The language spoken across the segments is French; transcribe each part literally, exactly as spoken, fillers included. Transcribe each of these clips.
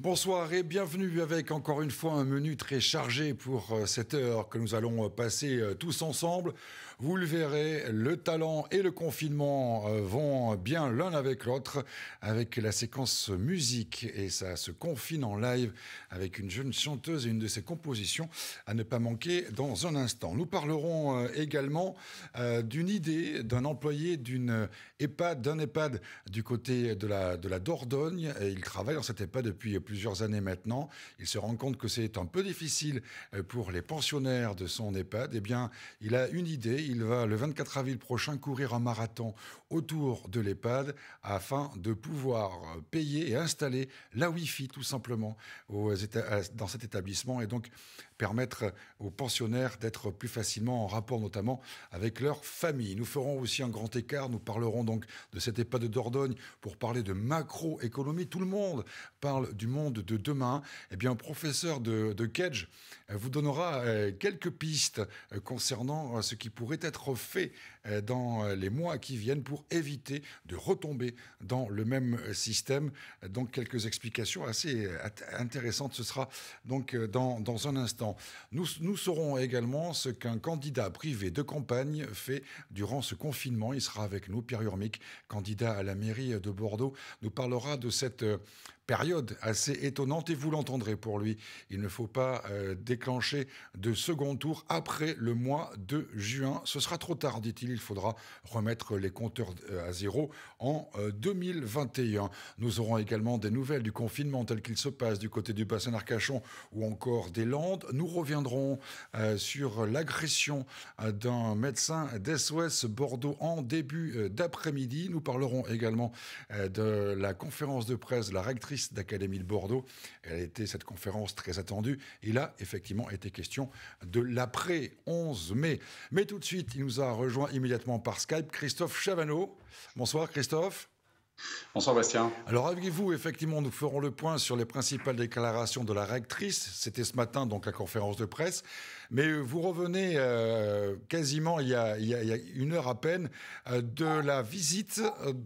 Bonsoir et bienvenue avec encore une fois un menu très chargé pour cette heure que nous allons passer tous ensemble. Vous le verrez, le talent et le confinement vont bien l'un avec l'autre avec la séquence musique et ça se confine en live avec une jeune chanteuse et une de ses compositions à ne pas manquer dans un instant. Nous parlerons également d'une idée d'un employé d'une EHPAD, d'un EHPAD du côté de la, de la Dordogne. Et il travaille dans cette EHPAD depuis plusieurs années maintenant. Il se rend compte que c'est un peu difficile pour les pensionnaires de son EHPAD. Eh bien, il a une idée. Il va le vingt-quatre avril prochain courir un marathon autour de l'EHPAD afin de pouvoir payer et installer la Wi-Fi tout simplement aux éta- dans cet établissement et donc permettre aux pensionnaires d'être plus facilement en rapport notamment avec leur famille. Nous ferons aussi un grand écart. Nous parlerons donc de cet EHPAD de Dordogne pour parler de macroéconomie. Tout le monde parle du monde de demain. Eh bien, un professeur de, de Kedge vous donnera quelques pistes concernant ce qui pourrait être fait dans les mois qui viennent pour éviter de retomber dans le même système. Donc, quelques explications assez intéressantes. Ce sera donc dans, dans un instant. Nous, nous saurons également ce qu'un candidat privé de campagne fait durant ce confinement. Il sera avec nous, Pierre Urmic, candidat à la mairie de Bordeaux, nous parlera de cette période assez étonnante et vous l'entendrez pour lui. Il ne faut pas euh, déclencher de second tour après le mois de juin. Ce sera trop tard, dit-il. Il faudra remettre les compteurs à zéro en euh, deux mille vingt et un. Nous aurons également des nouvelles du confinement tel qu'il se passe du côté du bassin d'Arcachon ou encore des Landes. Nous reviendrons euh, sur l'agression euh, d'un médecin d'S O S Bordeaux en début euh, d'après-midi. Nous parlerons également euh, de la conférence de presse de la rectrice d'Académie de Bordeaux. Elle a été, cette conférence, très attendue. Il a effectivement été question de l'après onze mai. Mais tout de suite, il nous a rejoint immédiatement par Skype Christophe Chavanneau. Bonsoir Christophe. Bonsoir Bastien. Alors avec vous, effectivement, nous ferons le point sur les principales déclarations de la rectrice. C'était ce matin, donc, la conférence de presse. Mais vous revenez euh, quasiment il y, a, il, y a, il y a une heure à peine euh, de la visite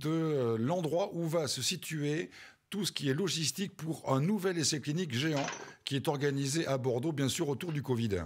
de l'endroit où va se situer tout ce qui est logistique pour un nouvel essai clinique géant qui est organisé à Bordeaux, bien sûr, autour du Covid.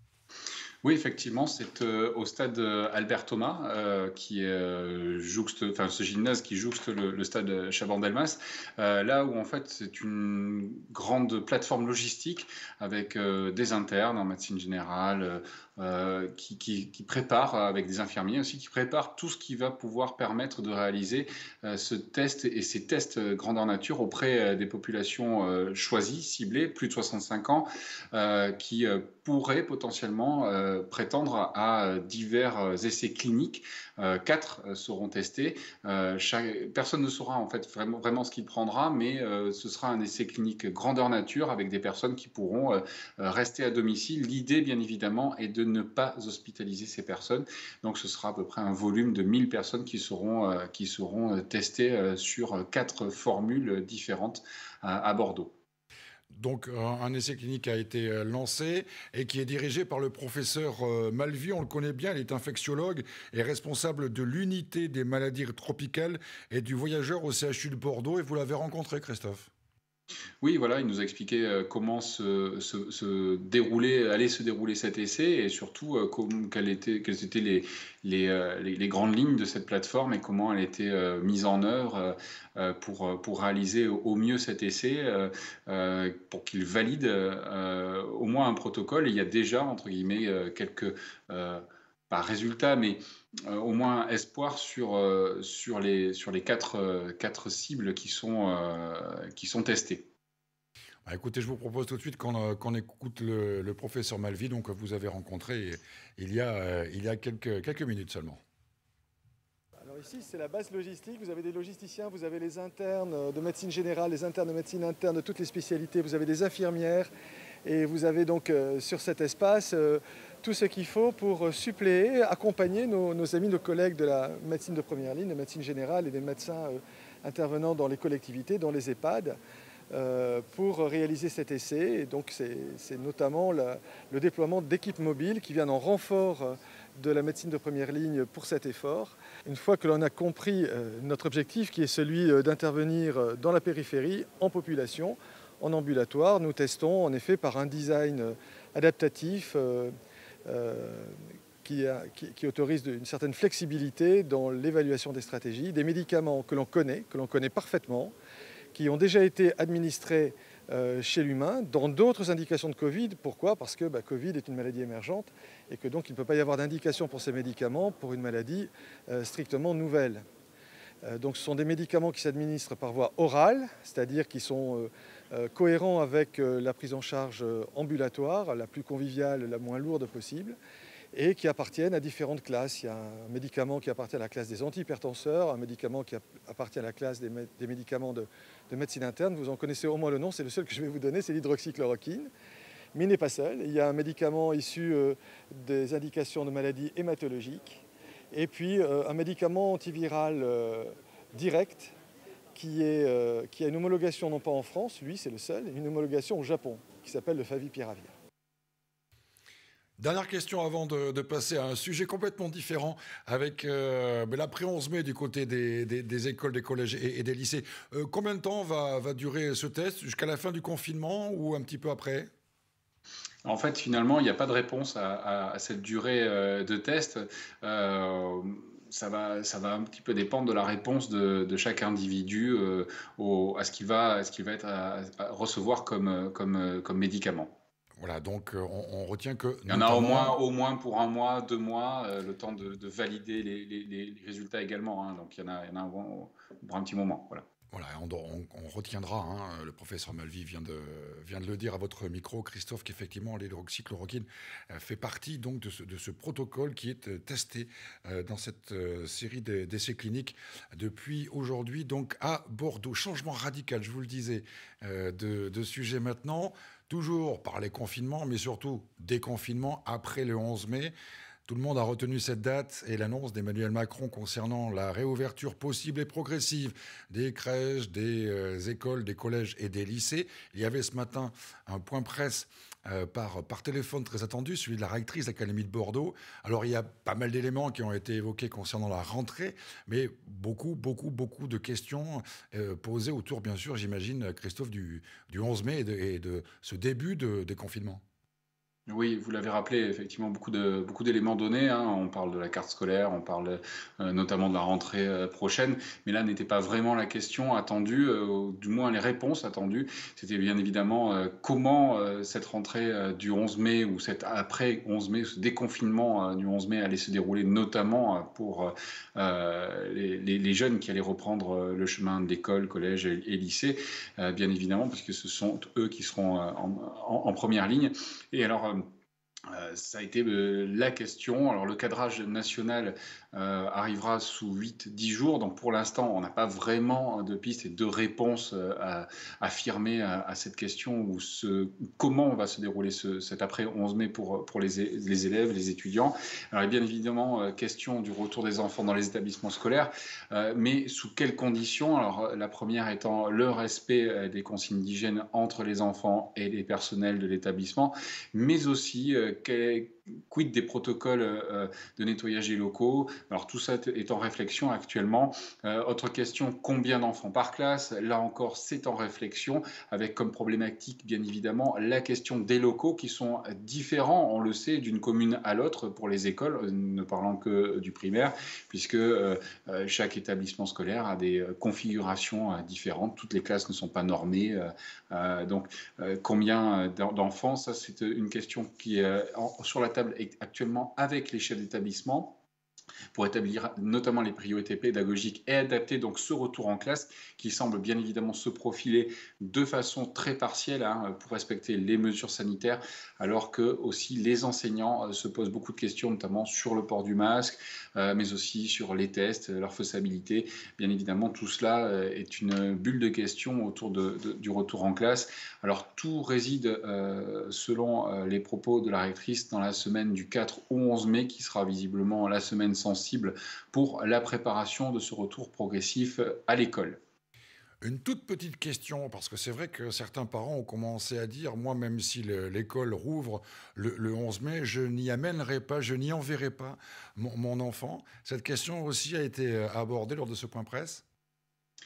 Oui, effectivement, c'est euh, au stade Albert Thomas, euh, qui est euh, jouxte, enfin ce gymnase qui jouxte le, le stade Chaban-Delmas, euh, là où en fait c'est une grande plateforme logistique avec euh, des internes en médecine générale, euh, qui, qui, qui préparent, avec des infirmiers aussi, qui préparent tout ce qui va pouvoir permettre de réaliser euh, ce test et ces tests grandeur nature auprès euh, des populations euh, choisies, ciblées, plus de soixante-cinq ans, euh, qui euh, pourraient potentiellement euh, prétendre à divers essais cliniques. Euh, quatre seront testés. Euh, chaque, personne ne saura en fait vraiment, vraiment ce qu'il prendra, mais euh, ce sera un essai clinique grandeur nature avec des personnes qui pourront euh, rester à domicile. L'idée, bien évidemment, est de ne pas hospitaliser ces personnes. Donc, ce sera à peu près un volume de mille personnes qui seront, euh, qui seront testées euh, sur quatre formules différentes euh, à Bordeaux. Donc un essai clinique a été lancé et qui est dirigé par le professeur Malvy. On le connaît bien, il est infectiologue et responsable de l'unité des maladies tropicales et du voyageur au C H U de Bordeaux. Et vous l'avez rencontré, Christophe? Oui, voilà, il nous a expliqué comment se, se, se dérouler, allait se dérouler cet essai et surtout euh, comme, quelles, étaient, quelles étaient les, les, euh, les, les grandes lignes de cette plateforme et comment elle était euh, mise en œuvre euh, pour, pour réaliser au, au mieux cet essai, euh, euh, pour qu'il valide euh, au moins un protocole. Et il y a déjà, entre guillemets, euh, quelques... Euh, pas résultats, mais euh, au moins espoir sur, euh, sur, les, sur les quatre, euh, quatre cibles qui sont, euh, qui sont testées. Bah écoutez, je vous propose tout de suite qu'on, qu'on écoute le, le professeur Malvy, donc, que vous avez rencontré il y a, euh, il y a quelques, quelques minutes seulement. Alors ici, c'est la base logistique. Vous avez des logisticiens, vous avez les internes de médecine générale, les internes de médecine interne de toutes les spécialités, vous avez des infirmières et vous avez donc euh, sur cet espace euh, tout ce qu'il faut pour suppléer, accompagner nos, nos amis, nos collègues de la médecine de première ligne, de médecine générale et des médecins euh, intervenant dans les collectivités, dans les EHPAD, euh, pour réaliser cet essai. Et donc c'est, c'est notamment la, le déploiement d'équipes mobiles qui viennent en renfort de la médecine de première ligne pour cet effort. Une fois que l'on a compris euh, notre objectif qui est celui euh, d'intervenir dans la périphérie, en population, en ambulatoire. Nous testons en effet par un design adaptatif euh, euh, qui, a, qui, qui autorise une certaine flexibilité dans l'évaluation des stratégies, des médicaments que l'on connaît, que l'on connaît parfaitement, qui ont déjà été administrés euh, chez l'humain dans d'autres indications de Covid. Pourquoi? Parce que bah, Covid est une maladie émergente et que donc il ne peut pas y avoir d'indication pour ces médicaments pour une maladie euh, strictement nouvelle. Euh, donc ce sont des médicaments qui s'administrent par voie orale, c'est-à-dire qui sont euh, euh, cohérents avec euh, la prise en charge ambulatoire, la plus conviviale, la moins lourde possible, et qui appartiennent à différentes classes. Il y a un médicament qui appartient à la classe des antihypertenseurs, un médicament qui appartient à la classe des, mé des médicaments de, de médecine interne. Vous en connaissez au moins le nom, c'est le seul que je vais vous donner, c'est l'hydroxychloroquine. Mais il n'est pas seul. Il y a un médicament issu euh, des indications de maladies hématologiques. Et puis euh, un médicament antiviral euh, direct qui, est, euh, qui a une homologation non pas en France, lui c'est le seul, une homologation au Japon, qui s'appelle le Favipiravir. Dernière question avant de, de passer à un sujet complètement différent avec euh, l'après onze mai du côté des, des, des écoles, des collèges et, et des lycées. Euh, combien de temps va, va durer ce test? Jusqu'à la fin du confinement ou un petit peu après? En fait, finalement, il n'y a pas de réponse à, à, à cette durée euh, de test. Euh, ça va, ça va un petit peu dépendre de la réponse de, de chaque individu euh, au, à ce qu'il va, à ce qu'il va être à, à recevoir comme, comme, comme médicament. Voilà, donc euh, on, on retient que Il y en a au moins, notamment... au moins pour un mois, deux mois, euh, le temps de, de valider les, les, les résultats également. Hein. Donc il y en a, il y en a un, pour un petit moment. Voilà. Voilà, on, on, on retiendra, hein, le professeur Malvy vient de, vient de le dire à votre micro, Christophe, qu'effectivement l'hydroxychloroquine fait partie donc de ce, de ce protocole qui est testé euh, dans cette euh, série d'essais cliniques depuis aujourd'hui donc à Bordeaux. Changement radical, je vous le disais, euh, de, de sujet maintenant, toujours par les confinements, mais surtout déconfinement après le onze mai. Tout le monde a retenu cette date et l'annonce d'Emmanuel Macron concernant la réouverture possible et progressive des crèches, des euh, écoles, des collèges et des lycées. Il y avait ce matin un point presse euh, par, par téléphone très attendu, celui de la rectrice de l'Académie de Bordeaux. Alors il y a pas mal d'éléments qui ont été évoqués concernant la rentrée, mais beaucoup, beaucoup, beaucoup de questions euh, posées autour, bien sûr, j'imagine, Christophe, du, du onze mai et de, et de ce début de déconfinement. Oui, vous l'avez rappelé, effectivement, beaucoup de, beaucoup d'éléments donnés. Hein. On parle de la carte scolaire, on parle euh, notamment de la rentrée euh, prochaine, mais là n'était pas vraiment la question attendue, euh, du moins les réponses attendues. C'était bien évidemment euh, comment euh, cette rentrée euh, du onze mai ou cet après onze mai, ce déconfinement euh, du onze mai allait se dérouler, notamment euh, pour euh, les, les, les jeunes qui allaient reprendre le chemin de l'école, collège et, et lycée, euh, bien évidemment, parce que ce sont eux qui seront euh, en, en, en première ligne. Et alors, Euh, ça a été euh, la question. Alors, le cadrage national euh, arrivera sous huit dix jours. Donc, pour l'instant, on n'a pas vraiment de pistes et de réponses euh, à affirmer à, à cette question ou ce, comment va se dérouler ce, cet après onze mai pour, pour les, les élèves, les étudiants. Alors, il y a bien évidemment euh, question du retour des enfants dans les établissements scolaires, euh, mais sous quelles conditions? Alors, la première étant le respect euh, des consignes d'hygiène entre les enfants et les personnels de l'établissement, mais aussi euh, quid des protocoles euh, de nettoyage des locaux. Alors tout ça est en réflexion actuellement. Euh, autre question, combien d'enfants par classe? Là encore, c'est en réflexion, avec comme problématique, bien évidemment, la question des locaux qui sont différents, on le sait, d'une commune à l'autre pour les écoles, ne parlant que du primaire, puisque euh, chaque établissement scolaire a des configurations euh, différentes. Toutes les classes ne sont pas normées. Euh, euh, donc, euh, combien d'enfants? Ça, c'est une question qui est sur la table actuellement avec les chefs d'établissement pour établir notamment les priorités pédagogiques et adapter donc ce retour en classe qui semble bien évidemment se profiler de façon très partielle hein, pour respecter les mesures sanitaires, alors que aussi les enseignants se posent beaucoup de questions, notamment sur le port du masque, euh, mais aussi sur les tests, leur faisabilité. Bien évidemment, tout cela est une bulle de questions autour de, de, du retour en classe. Alors tout réside, euh, selon euh, les propos de la rectrice, dans la semaine du quatre au onze mai, qui sera visiblement la semaine sensible pour la préparation de ce retour progressif à l'école. Une toute petite question, parce que c'est vrai que certains parents ont commencé à dire, moi, même si l'école rouvre le, le onze mai, je n'y amènerai pas, je n'y enverrai pas mon, mon enfant. Cette question aussi a été abordée lors de ce point presse.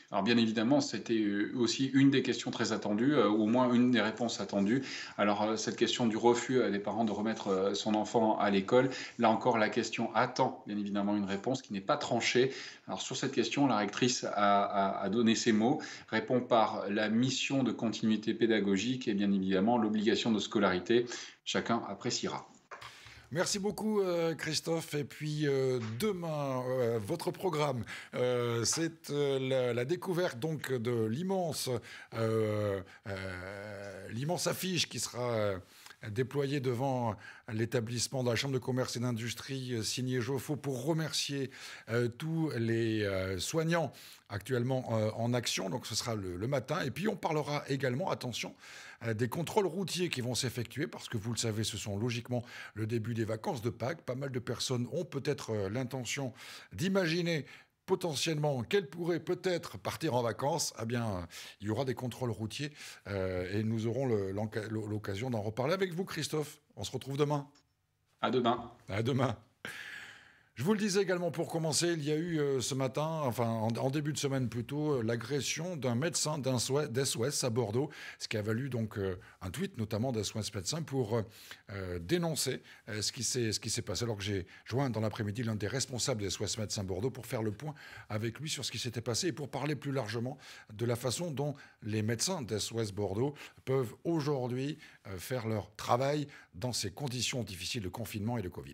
Alors bien évidemment, c'était euh, aussi une des questions très attendues, euh, au moins une des réponses attendues. Alors euh, cette question du refus euh, des parents de remettre euh, son enfant à l'école, là encore la question attend bien évidemment une réponse qui n'est pas tranchée. Alors sur cette question, la rectrice a, a- a donné ses mots, répond par la mission de continuité pédagogique et bien évidemment l'obligation de scolarité. Chacun appréciera. Merci beaucoup euh, Christophe. Et puis euh, demain, euh, votre programme, euh, c'est euh, la, la découverte donc de l'immense, euh, euh, l'immense affiche qui sera euh, déployée devant l'établissement de la Chambre de commerce et d'industrie euh, signé Joffo pour remercier euh, tous les euh, soignants actuellement euh, en action. Donc ce sera le, le matin. Et puis on parlera également, attention, euh, des contrôles routiers qui vont s'effectuer parce que vous le savez, ce sont logiquement le début des vacances de Pâques. Pas mal de personnes ont peut-être euh, l'intention d'imaginer potentiellement qu'elles pourraient peut-être partir en vacances. Eh bien, euh, il y aura des contrôles routiers euh, et nous aurons le- l'enca- l'occasion d'en reparler avec vous, Christophe. On se retrouve demain. À demain. À demain. Je vous le disais également pour commencer, il y a eu euh, ce matin, enfin en, en début de semaine plutôt, euh, l'agression d'un médecin d'un d'S O S à Bordeaux, ce qui a valu donc euh, un tweet notamment d'S O S médecin pour euh, euh, dénoncer euh, ce qui s'est ce qui s'est passé. Alors que j'ai joint dans l'après-midi l'un des responsables d'S O S médecin Bordeaux pour faire le point avec lui sur ce qui s'était passé et pour parler plus largement de la façon dont les médecins d'S O S Bordeaux peuvent aujourd'hui euh, faire leur travail dans ces conditions difficiles de confinement et de Covid.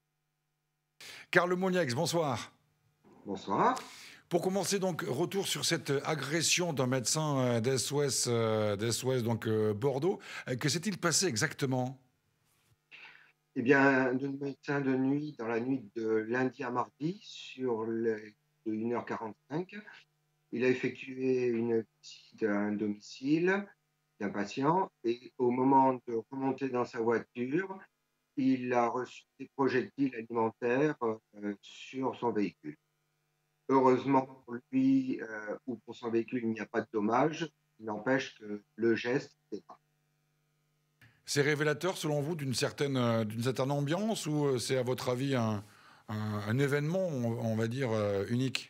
Carl Moniax, bonsoir. Bonsoir. Pour commencer, donc, retour sur cette agression d'un médecin d'S O S, euh, d'S O S donc, euh, Bordeaux. Euh, Que s'est-il passé exactement? Eh bien, de médecin de nuit, dans la nuit de lundi à mardi, sur les, de une heure quarante-cinq, il a effectué une visite à un domicile d'un patient et au moment de remonter dans sa voiture, il a reçu des projectiles alimentaires euh, sur son véhicule. Heureusement pour lui euh, ou pour son véhicule, il n'y a pas de dommages. Il n'empêche que le geste est grave. C'est révélateur, selon vous, d'une certaine, euh, d'une certaine ambiance ou euh, c'est, à votre avis, un, un- un événement, on, on va dire, euh, unique?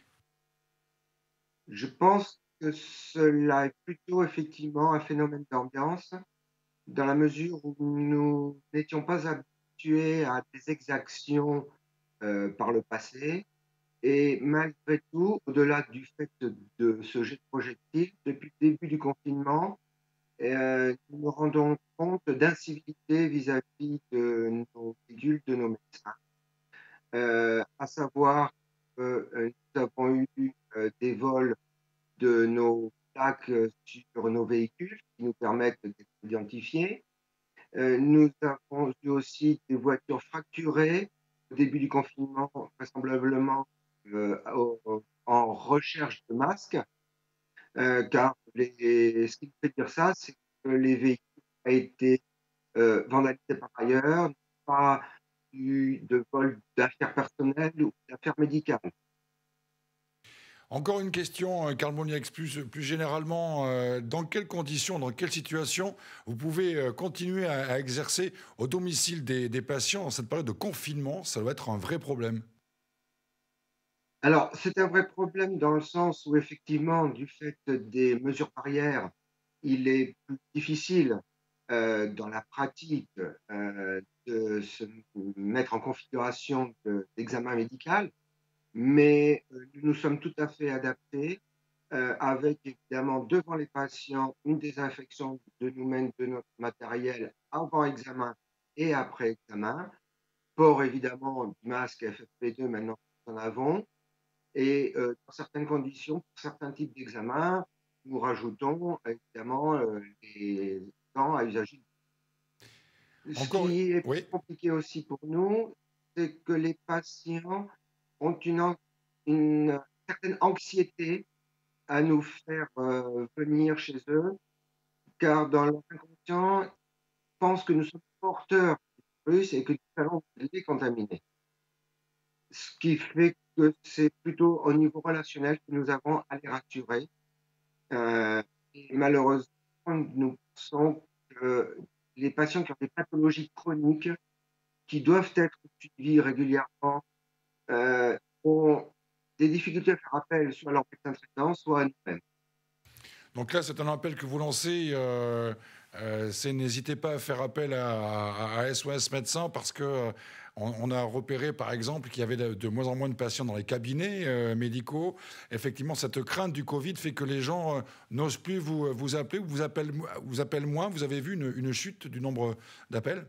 Je pense que cela est plutôt effectivement un phénomène d'ambiance, dans la mesure où nous n'étions pas habitués à des exactions euh, par le passé. Et malgré tout, au-delà du fait de ce jet de projectile, depuis le début du confinement, euh, nous nous rendons compte d'incivilité vis-à-vis de nos véhicules, de nos médecins. Euh, à savoir que euh, nous avons eu euh, des vols de nos plaques euh, sur nos véhicules qui nous permettent d'être identifiés. Euh, nous avons eu aussi des voitures fracturées au début du confinement, vraisemblablement euh, au- en recherche de masques, euh, car les, ce qui me fait dire ça, c'est que les véhicules ont été euh, vandalisés par ailleurs, pas eu de vol d'affaires personnelles ou d'affaires médicales. Encore une question, euh, Carl Moniax, plus, plus généralement, euh, dans quelles conditions, dans quelles situations vous pouvez euh, continuer à, à exercer au domicile des, des patients en cette période de confinement? Ça doit être un vrai problème. Alors, c'est un vrai problème dans le sens où, effectivement, du fait des mesures barrières, il est plus difficile euh, dans la pratique euh, de se mettre en configuration de- d'examen médical, mais euh, nous nous sommes tout à fait adaptés euh, avec évidemment devant les patients une désinfection de nous-mêmes, de notre matériel avant examen et après examen, port évidemment du masque F F P deux maintenant que nous en avons, et euh, dans certaines conditions, pour certains types d'examens, nous rajoutons évidemment euh, les temps à usage unique. Ce Encore, qui est oui. compliqué aussi pour nous, c'est que les patients ont une, an- une certaine anxiété à nous faire euh, venir chez eux, car dans leur inconscient, ils pensent que nous sommes porteurs du virus et que nous allons les contaminer. Ce qui fait que c'est plutôt au niveau relationnel que nous avons à les rassurer. Euh, et malheureusement, nous pensons que les patients qui ont des pathologies chroniques, qui doivent être suivis régulièrement, euh, ont des difficultés à faire appel soit à leur médecin traitant, soit à nous-mêmes. Donc là, c'est un appel que vous lancez. Euh, euh, c'est n'hésitez pas à faire appel à, à, à S O S Médecins parce que euh, on, on a repéré, par exemple, qu'il y avait de, de moins en moins de patients dans les cabinets euh, médicaux. Effectivement, cette crainte du Covid fait que les gens euh, n'osent plus vous, vous appeler ou vous appellent, vous appellent moins. Vous avez vu une, une chute du nombre d'appels?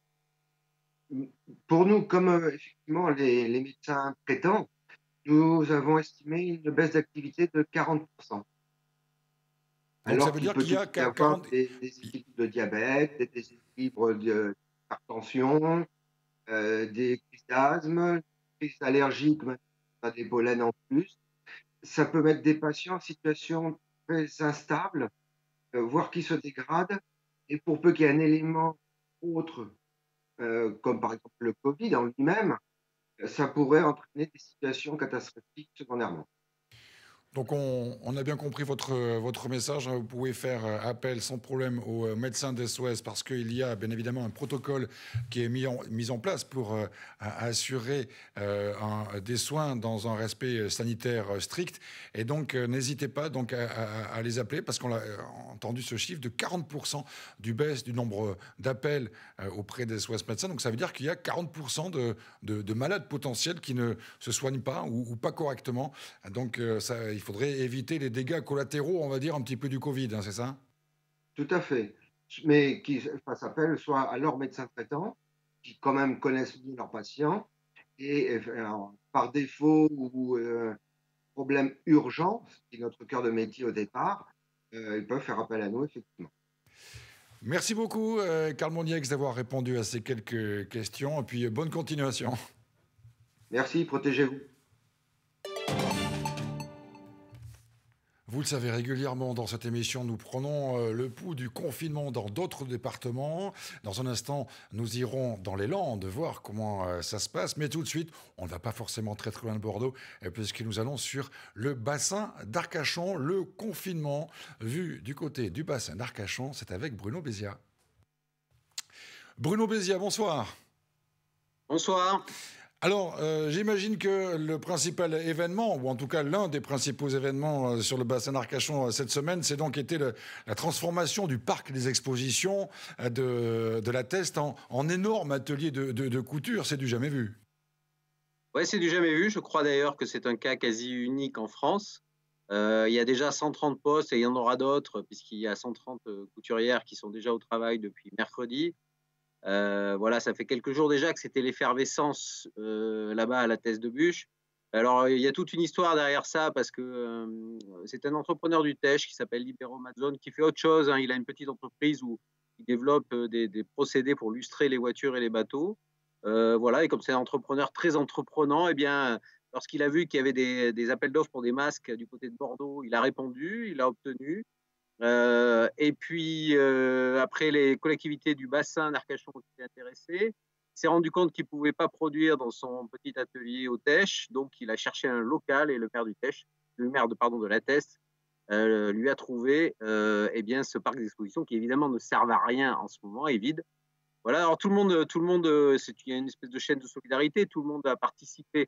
Pour nous, comme euh, effectivement les, les médecins traitants, nous avons estimé une baisse d'activité de quarante pour cent. Donc ça Alors veut qu'il dire peut qu'il y tout a y avoir quarante. des, des équilibres de diabète, des déséquilibres d'hypertension, euh, des crises d'asthme, des crises allergiques, maintenant, on a des pollens en plus. Ça peut mettre des patients en situation très instable, euh, voire qui se dégradent. Et pour peu qu'il y ait un élément autre, euh, comme par exemple le Covid en lui-même, ça pourrait entraîner des situations catastrophiques secondairement. Donc on, on a bien compris votre, votre message. Vous pouvez faire euh, appel sans problème aux euh, médecins d'S O S parce qu'il y a bien évidemment un protocole qui est mis en, mis en place pour euh, assurer euh, un, des soins dans un respect sanitaire strict. Et donc euh, n'hésitez pas donc à, à, à les appeler parce qu'on a entendu ce chiffre de quarante pour cent du baisse du nombre d'appels euh, auprès des S O S médecins. Donc ça veut dire qu'il y a quarante pour cent de, de, de malades potentiels qui ne se soignent pas ou, ou pas correctement. Donc euh, ça, il faudrait éviter les dégâts collatéraux, on va dire, un petit peu du Covid, hein, c'est ça? Tout à fait. Mais qui fassent appel soit à leurs médecins traitants, qui quand même connaissent mieux leurs patients, et euh, par défaut ou euh, problème urgent, ce qui est notre cœur de métier au départ, euh, ils peuvent faire appel à nous, effectivement. Merci beaucoup, euh, Carl Monieix, d'avoir répondu à ces quelques questions. Et puis, euh, bonne continuation. Merci, protégez-vous. Vous le savez, régulièrement dans cette émission, nous prenons euh, le pouls du confinement dans d'autres départements. Dans un instant, nous irons dans les Landes voir comment euh, ça se passe. Mais tout de suite, on ne va pas forcément très très loin de Bordeaux, euh, puisque nous allons sur le bassin d'Arcachon. Le confinement, vu du côté du bassin d'Arcachon, c'est avec Bruno Bézia. Bruno Bézia, bonsoir. Bonsoir. Alors, euh, j'imagine que le principal événement, ou en tout cas l'un des principaux événements euh, sur le bassin d'Arcachon euh, cette semaine, c'est donc été le, la transformation du parc des expositions euh, de, de la Teste en, en énorme atelier de, de, de couture. C'est du jamais vu. Oui, c'est du jamais vu. Je crois d'ailleurs que c'est un cas quasi unique en France. Euh, il y a déjà cent trente postes et il y en aura d'autres, puisqu'il y a cent trente couturières qui sont déjà au travail depuis mercredi. Euh, voilà, ça fait quelques jours déjà que c'était l'effervescence euh, là-bas à la Teste de Buch. Alors, il y a toute une histoire derrière ça parce que euh, c'est un entrepreneur du Teche qui s'appelle Libero Mazzone qui fait autre chose. Hein. Il a une petite entreprise où il développe des, des procédés pour lustrer les voitures et les bateaux. Euh, voilà, et comme c'est un entrepreneur très entreprenant, eh bien, lorsqu'il a vu qu'il y avait des, des appels d'offres pour des masques du côté de Bordeaux, il a répondu, il a obtenu. Euh, et puis, euh, après, les collectivités du bassin d'Arcachon ont été intéressées. Il s'est rendu compte qu'il ne pouvait pas produire dans son petit atelier au Teche, donc il a cherché un local et le maire du Teche, le maire de, pardon, de la Teste, euh, lui a trouvé euh, eh bien, ce parc d'exposition qui évidemment ne sert à rien en ce moment, est vide. Voilà, alors tout le monde, tout le monde, c'est, il y a une espèce de chaîne de solidarité, tout le monde a participé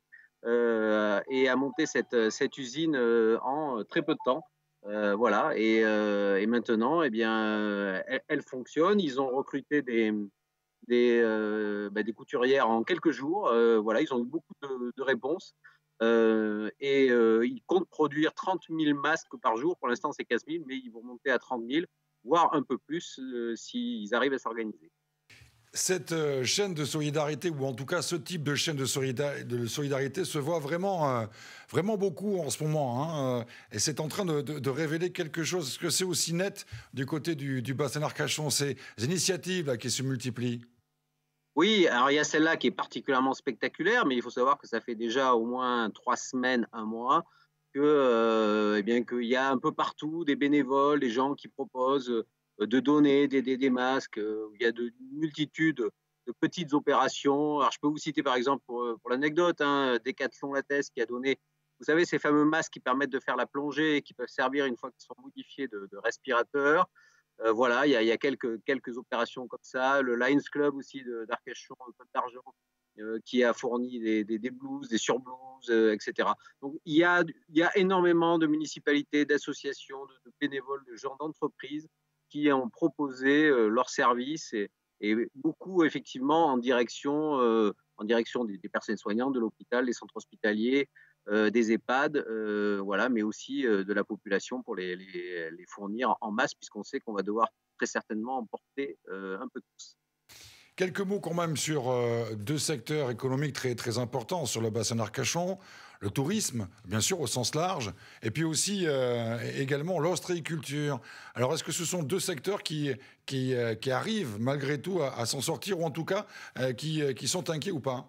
euh, et a monté cette, cette usine euh, en très peu de temps. Euh, voilà, et, euh, et maintenant, eh bien, elle, elle fonctionne. Ils ont recruté des, des, euh, bah, des couturières en quelques jours. Euh, voilà, ils ont eu beaucoup de, de réponses. Euh, et euh, ils comptent produire trente mille masques par jour. Pour l'instant, c'est quinze mille, mais ils vont monter à trente mille, voire un peu plus euh, s'ils arrivent à s'organiser. Cette euh, chaîne de solidarité, ou en tout cas ce type de chaîne de, solida- de solidarité, se voit vraiment, euh, vraiment beaucoup en ce moment. Hein, euh, et c'est en train de, de, de révéler quelque chose. Est-ce que c'est aussi net du côté du, du bassin d'Arcachon, ces initiatives là, qui se multiplient? Oui, alors il y a celle-là qui est particulièrement spectaculaire, mais il faut savoir que ça fait déjà au moins trois semaines, un mois, que, euh, eh bien, qu'il y a un peu partout des bénévoles, des gens qui proposent euh, de donner des, des, des masques. Euh, il y a de une multitude de petites opérations. Alors je peux vous citer par exemple pour, pour l'anecdote, hein, Decathlon Lattès qui a donné, vous savez, ces fameux masques qui permettent de faire la plongée et qui peuvent servir une fois qu'ils sont modifiés de, de respirateurs. Euh, voilà, il y a, il y a quelques, quelques opérations comme ça. Le Lions Club aussi d'Arcachon, Côte d'Argent, euh, qui a fourni des, des, des blouses, des surblouses, euh, et cetera. Donc il y a, il y a énormément de municipalités, d'associations, de, de bénévoles, de gens d'entreprises qui ont proposé euh, leurs services et, et beaucoup effectivement en direction, euh, en direction des, des personnes soignantes, de l'hôpital, des centres hospitaliers, euh, des EHPAD, euh, voilà, mais aussi euh, de la population pour les, les, les fournir en masse, puisqu'on sait qu'on va devoir très certainement emporter euh, un peu tous. Quelques mots quand même sur euh, deux secteurs économiques très, très importants sur le bassin d'Arcachon. Le tourisme, bien sûr, au sens large, et puis aussi euh, également l'ostréiculture. Alors, est-ce que ce sont deux secteurs qui, qui, euh, qui arrivent malgré tout à, à s'en sortir, ou en tout cas euh, qui, qui sont inquiets ou pas?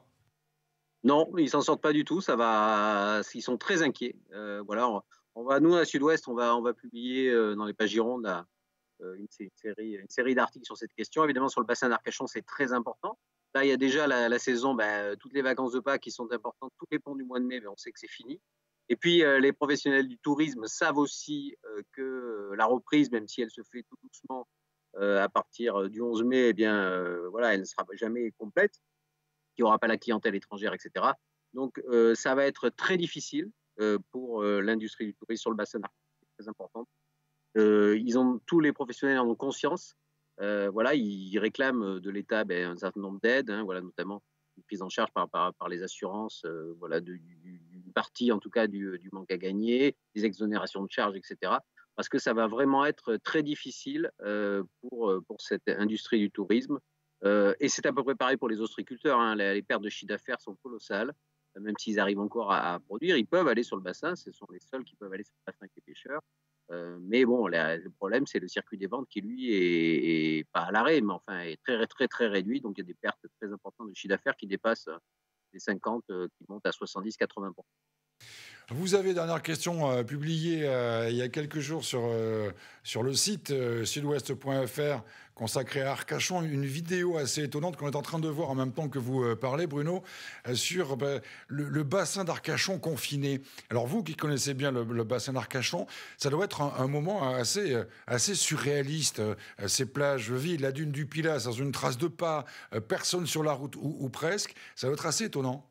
Non, ils s'en sortent pas du tout. Ça va, ils sont très inquiets. Euh, voilà, on, on va, nous à Sud-Ouest, on va, on va publier euh, dans les pages Gironde là, euh, une, une série, une série d'articles sur cette question. Évidemment, sur le bassin d'Arcachon, c'est très important. Là, il y a déjà la, la saison, ben, toutes les vacances de Pâques qui sont importantes, tous les ponts du mois de mai, ben, on sait que c'est fini. Et puis, euh, les professionnels du tourisme savent aussi euh, que la reprise, même si elle se fait tout doucement euh, à partir du onze mai, eh bien, euh, voilà, elle ne sera jamais complète. Il n'y aura pas la clientèle étrangère, et cetera. Donc, euh, ça va être très difficile euh, pour euh, l'industrie du tourisme sur le bassin d'Arcachon. C'est très important. Euh, ils ont, tous les professionnels en ont conscience. Euh, voilà, ils réclament de l'État ben, un certain nombre d'aides, hein, voilà, notamment une prise en charge par, par, par les assurances, euh, voilà, d'une partie en tout cas du, du manque à gagner, des exonérations de charges, et cetera. Parce que ça va vraiment être très difficile euh, pour, pour cette industrie du tourisme. Euh, et c'est à peu près pareil pour les ostréiculteurs. Hein. Les, les pertes de chiffre d'affaires sont colossales. Même s'ils arrivent encore à, à produire, ils peuvent aller sur le bassin. Ce sont les seuls qui peuvent aller sur le bassin avec les pêcheurs. Euh, mais bon, la, le problème, c'est le circuit des ventes qui, lui, est, est pas à l'arrêt, mais enfin, est très, très, très réduit. Donc, il y a des pertes très importantes de chiffre d'affaires qui dépassent les cinquante, euh, qui montent à soixante-dix à quatre-vingts pour cent. Vous avez, dernière question, euh, publié euh, il y a quelques jours sur, euh, sur le site euh, sudouest point f r consacré à Arcachon, une vidéo assez étonnante qu'on est en train de voir en même temps que vous euh, parlez, Bruno, euh, sur bah, le, le bassin d'Arcachon confiné. Alors vous qui connaissez bien le, le bassin d'Arcachon, ça doit être un, un moment assez, assez surréaliste. Euh, ces plages vides, la dune du Pilat, sans une trace de pas, euh, personne sur la route ou, ou presque, ça doit être assez étonnant.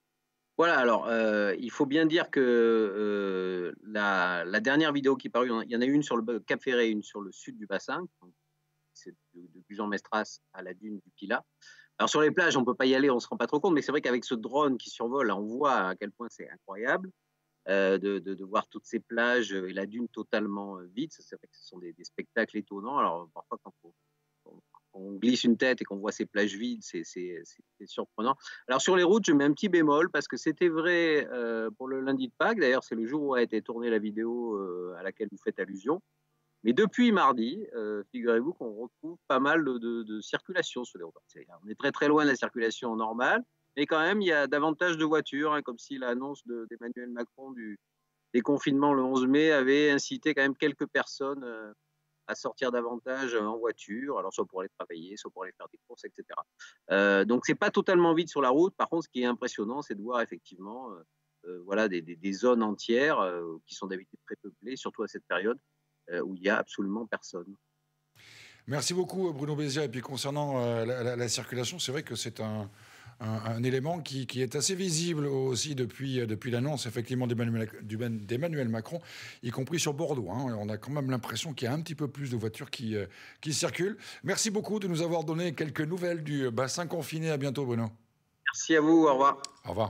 Voilà, alors euh, il faut bien dire que euh, la, la dernière vidéo qui est parue, il y en a une sur le Cap Ferré, une sur le sud du bassin, c'est de, de Gujan-Mestras à la dune du Pilat. Alors sur les plages, on ne peut pas y aller, on ne se rend pas trop compte, mais c'est vrai qu'avec ce drone qui survole, on voit à quel point c'est incroyable euh, de, de, de voir toutes ces plages et la dune totalement vide. C'est vrai que ce sont des, des spectacles étonnants. Alors parfois, quand on, on glisse une tête et qu'on voit ces plages vides, c'est surprenant. Alors sur les routes, je mets un petit bémol parce que c'était vrai euh, pour le lundi de Pâques. D'ailleurs, c'est le jour où a été tournée la vidéo euh, à laquelle vous faites allusion. Mais depuis mardi, euh, figurez-vous qu'on retrouve pas mal de, de, de circulation sur les routes. On est très très loin de la circulation normale, mais quand même, il y a davantage de voitures, hein, comme si l'annonce d'Emmanuel Macron du déconfinement le onze mai avait incité quand même quelques personnes euh, à sortir davantage en voiture, alors soit pour aller travailler, soit pour aller faire des courses, et cetera. Euh, donc, c'est pas totalement vide sur la route. Par contre, ce qui est impressionnant, c'est de voir effectivement euh, euh, voilà, des, des, des zones entières euh, qui sont d'habitude très peuplées, surtout à cette période, euh, où il n'y a absolument personne. Merci beaucoup, Bruno Bézia. Et puis, concernant euh, la, la, la circulation, c'est vrai que c'est un... Un, un élément qui, qui est assez visible aussi depuis, depuis l'annonce effectivement d'Emmanuel Macron, y compris sur Bordeaux. Hein. On a quand même l'impression qu'il y a un petit peu plus de voitures qui, qui circulent. Merci beaucoup de nous avoir donné quelques nouvelles du bassin confiné. À bientôt, Bruno. Merci à vous. Au revoir. Au revoir.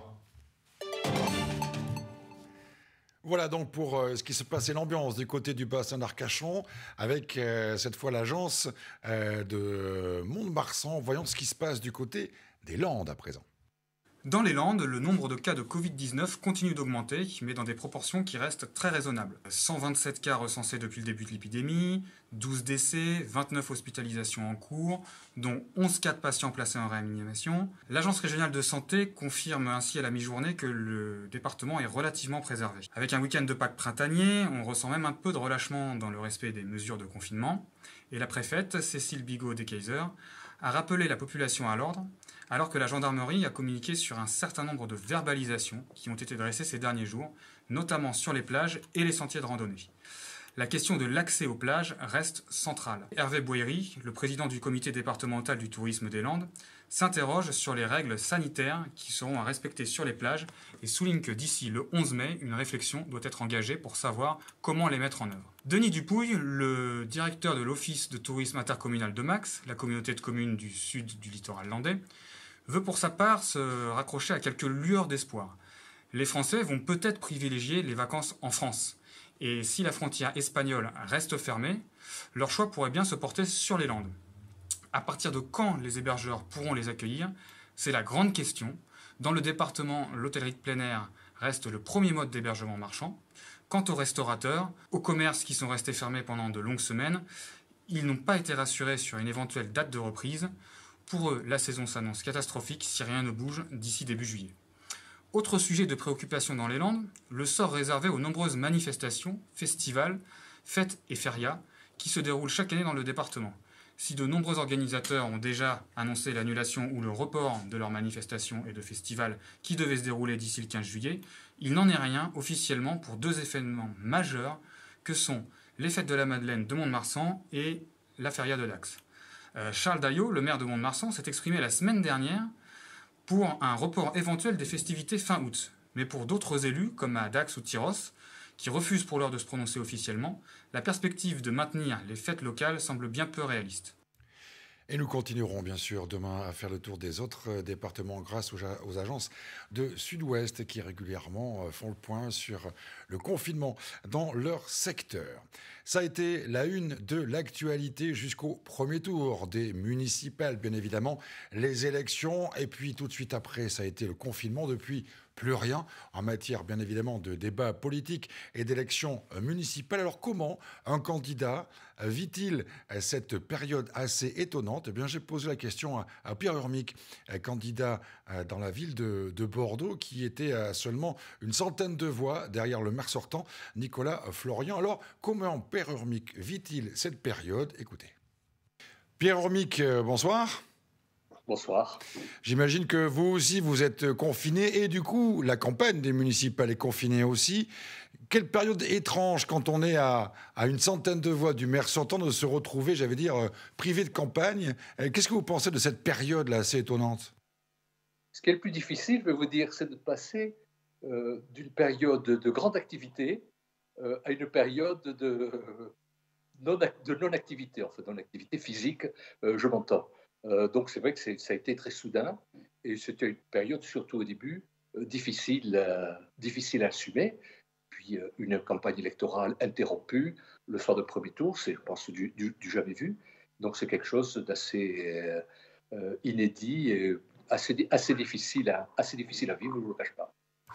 Voilà donc pour euh, ce qui se passe et l'ambiance du côté du bassin d'Arcachon avec euh, cette fois l'agence euh, de Mont-de-Marsan. Voyons ce qui se passe du côté des Landes à présent. Dans les Landes, le nombre de cas de Covid dix-neuf continue d'augmenter, mais dans des proportions qui restent très raisonnables. cent vingt-sept cas recensés depuis le début de l'épidémie, douze décès, vingt-neuf hospitalisations en cours, dont onze cas de patients placés en réanimation. L'Agence régionale de santé confirme ainsi à la mi-journée que le département est relativement préservé. Avec un week-end de Pâques printanier, on ressent même un peu de relâchement dans le respect des mesures de confinement. Et la préfète, Cécile Bigot-Dekeyser, a rappelé la population à l'ordre, alors que la gendarmerie a communiqué sur un certain nombre de verbalisations qui ont été dressées ces derniers jours, notamment sur les plages et les sentiers de randonnée. la question de l'accès aux plages reste centrale. Hervé Boéry, le président du comité départemental du tourisme des Landes, s'interroge sur les règles sanitaires qui seront à respecter sur les plages et souligne que d'ici le onze mai, une réflexion doit être engagée pour savoir comment les mettre en œuvre. Denis Dupouille, le directeur de l'Office de tourisme intercommunal de Max, la communauté de communes du sud du littoral landais, veut pour sa part se raccrocher à quelques lueurs d'espoir. Les Français vont peut-être privilégier les vacances en France. Et si la frontière espagnole reste fermée, leur choix pourrait bien se porter sur les Landes. À partir de quand les hébergeurs pourront les accueillir, c'est la grande question. Dans le département, l'hôtellerie de plein air reste le premier mode d'hébergement marchand. Quant aux restaurateurs, aux commerces qui sont restés fermés pendant de longues semaines, ils n'ont pas été rassurés sur une éventuelle date de reprise. Pour eux, la saison s'annonce catastrophique si rien ne bouge d'ici début juillet. Autre sujet de préoccupation dans les Landes, le sort réservé aux nombreuses manifestations, festivals, fêtes et férias qui se déroulent chaque année dans le département. Si de nombreux organisateurs ont déjà annoncé l'annulation ou le report de leurs manifestations et de festivals qui devaient se dérouler d'ici le quinze juillet, il n'en est rien officiellement pour deux événements majeurs que sont les fêtes de la Madeleine de Mont-de-Marsan et la feria de Dax. Euh, Charles Daillot, le maire de Mont-de-Marsan, s'est exprimé la semaine dernière pour un report éventuel des festivités fin août. Mais pour d'autres élus, comme à Dax ou Tyros, qui refusent pour l'heure de se prononcer officiellement, la perspective de maintenir les fêtes locales semble bien peu réaliste. Et nous continuerons bien sûr demain à faire le tour des autres départements grâce aux, aux agences de Sud-Ouest qui régulièrement font le point sur le confinement dans leur secteur. Ça a été la une de l'actualité jusqu'au premier tour des municipales, bien évidemment, les élections et puis tout de suite après ça a été le confinement depuis plus rien en matière, bien évidemment, de débat politique et d'élections municipales. Alors, comment un candidat vit-il cette période assez étonnante ? Eh bien, j'ai posé la question à, à Pierre Urmic, candidat dans la ville de, de Bordeaux, qui était à seulement une centaine de voix derrière le maire sortant, Nicolas Florian. Alors, comment Pierre Urmic vit-il cette période ? Écoutez. Pierre Urmic, bonsoir. Bonsoir. J'imagine que vous aussi, vous êtes confiné et du coup, la campagne des municipales est confinée aussi. Quelle période étrange quand on est à, à une centaine de voix du maire sortant de se retrouver, j'allais dire, privé de campagne. Qu'est-ce que vous pensez de cette période-là assez étonnante ? Ce qui est le plus difficile, je vais vous dire, c'est de passer euh, d'une période de grande activité euh, à une période de, non, de non-activité, en fait, non-activité physique, euh, je m'entends. Euh, donc c'est vrai que c'est, ça a été très soudain et c'était une période, surtout au début, euh, difficile, euh, difficile à assumer. Puis euh, une campagne électorale interrompue le soir de premier tour, c'est, je pense, du, du, du jamais vu. Donc c'est quelque chose d'assez euh, euh, inédit et assez, assez, difficile à, assez difficile à vivre, je ne vous le cache pas.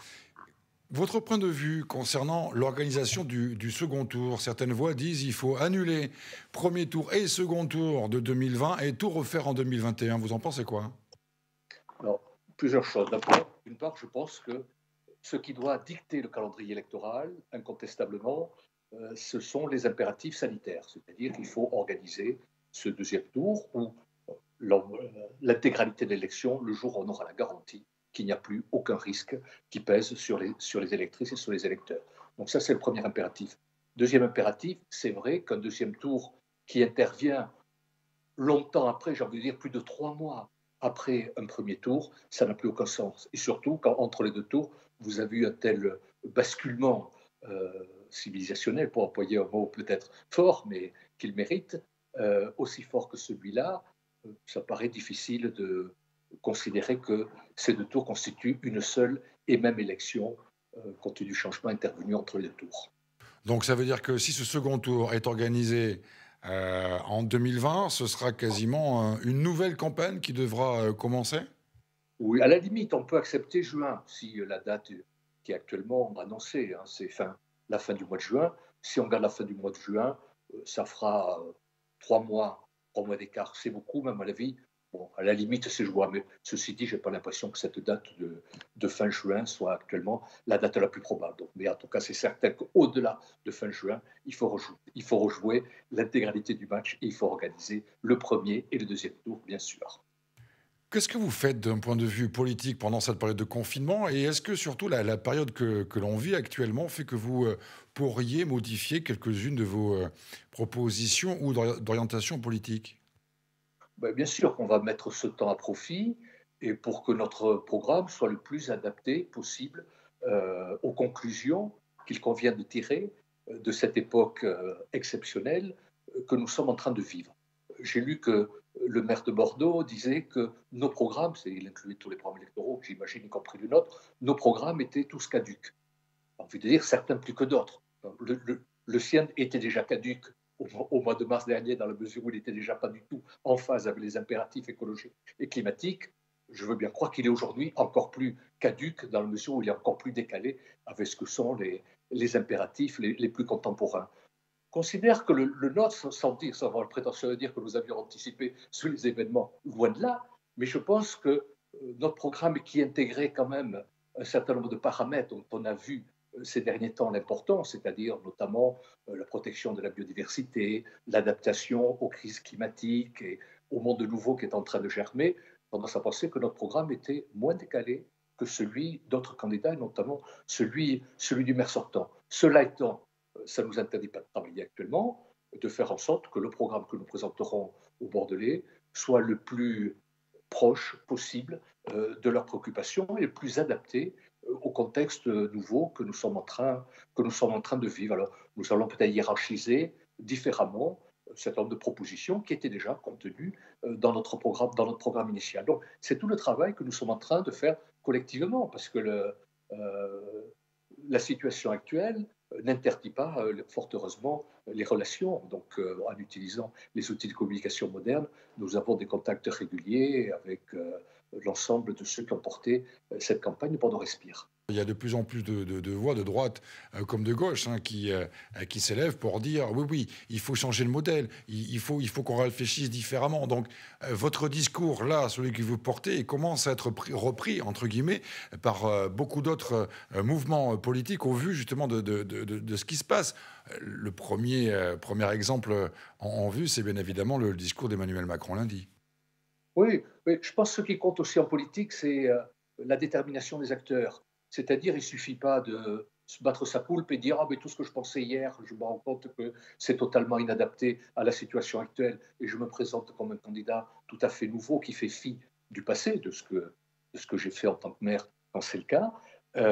Votre point de vue concernant l'organisation du, du second tour, certaines voix disent qu'il faut annuler premier tour et second tour de deux mille vingt et tout refaire en deux mille vingt et un. Vous en pensez quoi ? Alors, plusieurs choses. D'abord, d'une part, je pense que ce qui doit dicter le calendrier électoral, incontestablement, euh, ce sont les impératifs sanitaires. C'est-à-dire qu'il faut organiser ce deuxième tour où l'intégralité de l'élection, le jour où on aura la garantie qu'il n'y a plus aucun risque qui pèse sur les, sur les électrices et sur les électeurs. Donc ça, c'est le premier impératif. Deuxième impératif, c'est vrai qu'un deuxième tour qui intervient longtemps après, j'ai envie de dire plus de trois mois après un premier tour, ça n'a plus aucun sens. Et surtout, quand entre les deux tours, vous avez eu un tel basculement euh, civilisationnel, pour employer un mot peut-être fort, mais qu'il mérite, euh, aussi fort que celui-là, euh, ça paraît difficile de considérer que ces deux tours constituent une seule et même élection, euh, compte tenu du changement intervenu entre les deux tours. Donc ça veut dire que si ce second tour est organisé euh, en deux mille vingt, ce sera quasiment euh, une nouvelle campagne qui devra euh, commencer ? Oui, à la limite, on peut accepter juin, si la date qui est actuellement annoncée, hein, c'est fin, la fin du mois de juin. Si on regarde la fin du mois de juin, euh, ça fera euh, trois mois, trois mois d'écart. C'est beaucoup, même à la vie. Bon, à la limite, c'est jouable. Mais ceci dit, je n'ai pas l'impression que cette date de, de fin juin soit actuellement la date la plus probable. Donc, mais en tout cas, c'est certain qu'au-delà de fin juin, il faut rejouer, il faut rejouer l'intégralité du match et il faut organiser le premier et le deuxième tour, bien sûr. Qu'est-ce que vous faites d'un point de vue politique pendant cette période de confinement et est-ce que surtout la, la période que, que l'on vit actuellement fait que vous euh, pourriez modifier quelques-unes de vos euh, propositions ou d'orientation politique? Ben, bien sûr qu'on va mettre ce temps à profit et pour que notre programme soit le plus adapté possible euh, aux conclusions qu'il convient de tirer euh, de cette époque euh, exceptionnelle euh, que nous sommes en train de vivre. J'ai lu que le maire de Bordeaux disait que nos programmes, c'est, il incluait tous les programmes électoraux, j'imagine, y compris le nôtre, nos programmes étaient tous caducs. J'ai envie de dire certains plus que d'autres. Le, le, le sien était déjà caduc au, au mois de mars dernier, dans la mesure où il n'était déjà pas du tout en phase avec les impératifs écologiques et climatiques. Je veux bien croire qu'il est aujourd'hui encore plus caduc, dans la mesure où il est encore plus décalé avec ce que sont les, les impératifs les, les plus contemporains. Considère que le, le nôtre, sans dire, sans avoir le prétention de dire que nous avions anticipé sur les événements, loin de là, mais je pense que euh, notre programme qui intégrait quand même un certain nombre de paramètres dont on a vu euh, ces derniers temps l'importance, c'est-à-dire notamment euh, la protection de la biodiversité, l'adaptation aux crises climatiques et au monde nouveau qui est en train de germer, tendance à penser que notre programme était moins décalé que celui d'autres candidats, et notamment celui, celui du maire sortant. Cela étant, ça ne nous interdit pas de travailler actuellement, de faire en sorte que le programme que nous présenterons aux Bordelais soit le plus proche possible euh, de leurs préoccupations et le plus adapté euh, au contexte nouveau que nous sommes en train, que nous sommes en train de vivre. Alors, nous allons peut-être hiérarchiser différemment un certain nombre de propositions qui étaient déjà contenues euh, dans notre programme, dans notre programme initial. Donc, c'est tout le travail que nous sommes en train de faire collectivement, parce que le, euh, la situation actuelle n'interdit pas, euh, fort heureusement, les relations. Donc, euh, en utilisant les outils de communication modernes, nous avons des contacts réguliers avec euh, l'ensemble de ceux qui ont porté euh, cette campagne Bordeaux Respire. Il y a de plus en plus de, de, de voix de droite euh, comme de gauche hein, qui, euh, qui s'élèvent pour dire oui, oui, il faut changer le modèle, il, il faut, il faut qu'on réfléchisse différemment. Donc, euh, votre discours, là, celui que vous portez, il commence à être pris, repris, entre guillemets, par euh, beaucoup d'autres euh, mouvements politiques au vu justement de, de, de, de, de ce qui se passe. Le premier, euh, premier exemple en, en vue, c'est bien évidemment le discours d'Emmanuel Macron lundi. Oui, oui, je pense que ce qui compte aussi en politique, c'est euh, la détermination des acteurs. C'est-à-dire, il ne suffit pas de se battre sa poulpe et dire « Ah, mais tout ce que je pensais hier, je me rends compte que c'est totalement inadapté à la situation actuelle et je me présente comme un candidat tout à fait nouveau qui fait fi du passé, de ce que, de ce que j'ai fait en tant que maire quand c'est le cas. Euh, »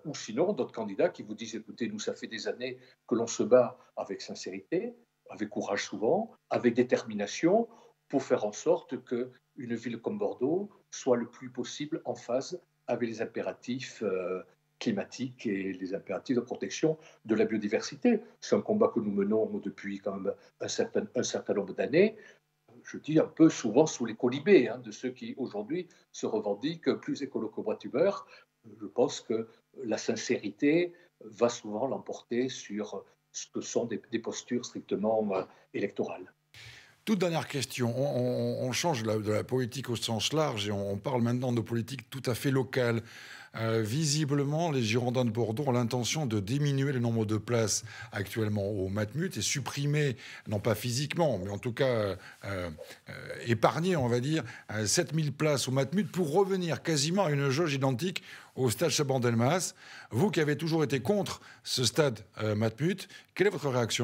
Ou sinon, d'autres candidats qui vous disent « Écoutez, nous, ça fait des années que l'on se bat avec sincérité, avec courage souvent, avec détermination, pour faire en sorte qu'une ville comme Bordeaux soit le plus possible en phase avec les impératifs euh, climatiques et les impératifs de protection de la biodiversité. C'est un combat que nous menons depuis quand même un certain, un certain nombre d'années, je dis un peu souvent sous les colibés hein, de ceux qui aujourd'hui se revendiquent plus écolo-combattubeurs. Je pense que la sincérité va souvent l'emporter sur ce que sont des, des postures strictement euh, électorales. Toute dernière question. On, on, on change de la, de la politique au sens large et on, on parle maintenant de politique tout à fait locale. Euh, visiblement, les Girondins de Bordeaux ont l'intention de diminuer le nombre de places actuellement au Matmut et supprimer, non pas physiquement, mais en tout cas euh, euh, épargner, on va dire, sept mille places au Matmut pour revenir quasiment à une jauge identique au stade Chaban-Delmas. Vous qui avez toujours été contre ce stade euh, Matmut, quelle est votre réaction ?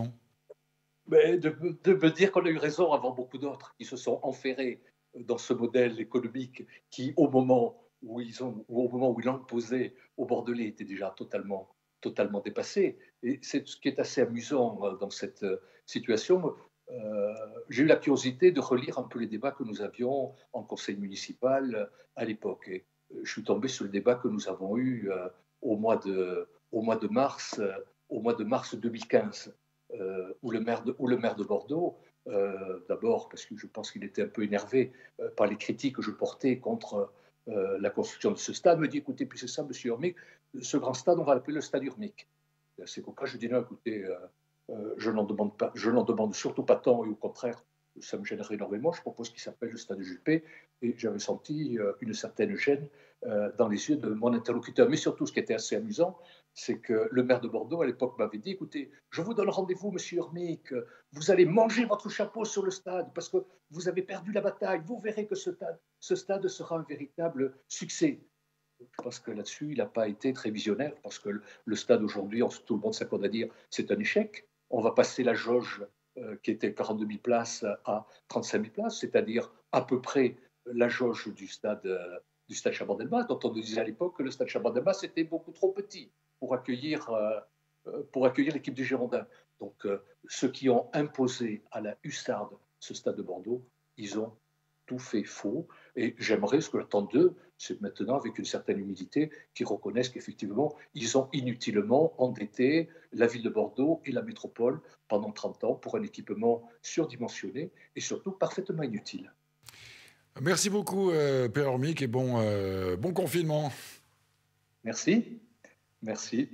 Mais de, de me dire qu'on a eu raison avant beaucoup d'autres qui se sont enferrés dans ce modèle économique qui, au moment où ils ont, ou au moment où ils l'ont posé au Bordelais, était déjà totalement, totalement dépassé. Et c'est ce qui est assez amusant dans cette situation. Euh, j'ai eu la curiosité de relire un peu les débats que nous avions en conseil municipal à l'époque. Et je suis tombé sur le débat que nous avons eu au mois de, au mois de mars, au mois de mars deux mille quinze. Euh, où, le maire de, où le maire de Bordeaux, euh, d'abord parce que je pense qu'il était un peu énervé euh, par les critiques que je portais contre euh, la construction de ce stade, me dit, écoutez, puis c'est ça, monsieur Urmic, ce grand stade, on va l'appeler le stade Urmic. C'est pourquoi je dis, non, écoutez, euh, euh, je n'en demande pas, je n'en demande surtout pas tant, et au contraire, ça me gênerait énormément. Je propose qu'il s'appelle le stade Juppé, et j'avais senti euh, une certaine gêne euh, dans les yeux de mon interlocuteur. Mais surtout, ce qui était assez amusant, c'est que le maire de Bordeaux, à l'époque, m'avait dit, écoutez, je vous donne rendez-vous, monsieur Urmic, vous allez manger votre chapeau sur le stade, parce que vous avez perdu la bataille, vous verrez que ce stade, ce stade sera un véritable succès. Parce que là-dessus, il n'a pas été très visionnaire, parce que le stade aujourd'hui, tout le monde s'accorde à dire, c'est un échec. On va passer la jauge euh, qui était quarante-deux mille places à trente-cinq mille places, c'est-à-dire à peu près la jauge du stade, euh, du stade Chaban-Delmas, dont on nous disait à l'époque que le stade Chaban-Delmas était beaucoup trop petit pour accueillir, euh, pour accueillir l'équipe des Girondins. Donc, euh, ceux qui ont imposé à la Hussarde ce stade de Bordeaux, ils ont tout fait faux. Et j'aimerais, ce que j'attends d'eux, c'est maintenant, avec une certaine humilité, qu'ils reconnaissent qu'effectivement, ils ont inutilement endetté la ville de Bordeaux et la métropole pendant trente ans pour un équipement surdimensionné et surtout parfaitement inutile. Merci beaucoup, euh, Pierre Urmic, et bon, euh, bon confinement. Merci. Merci.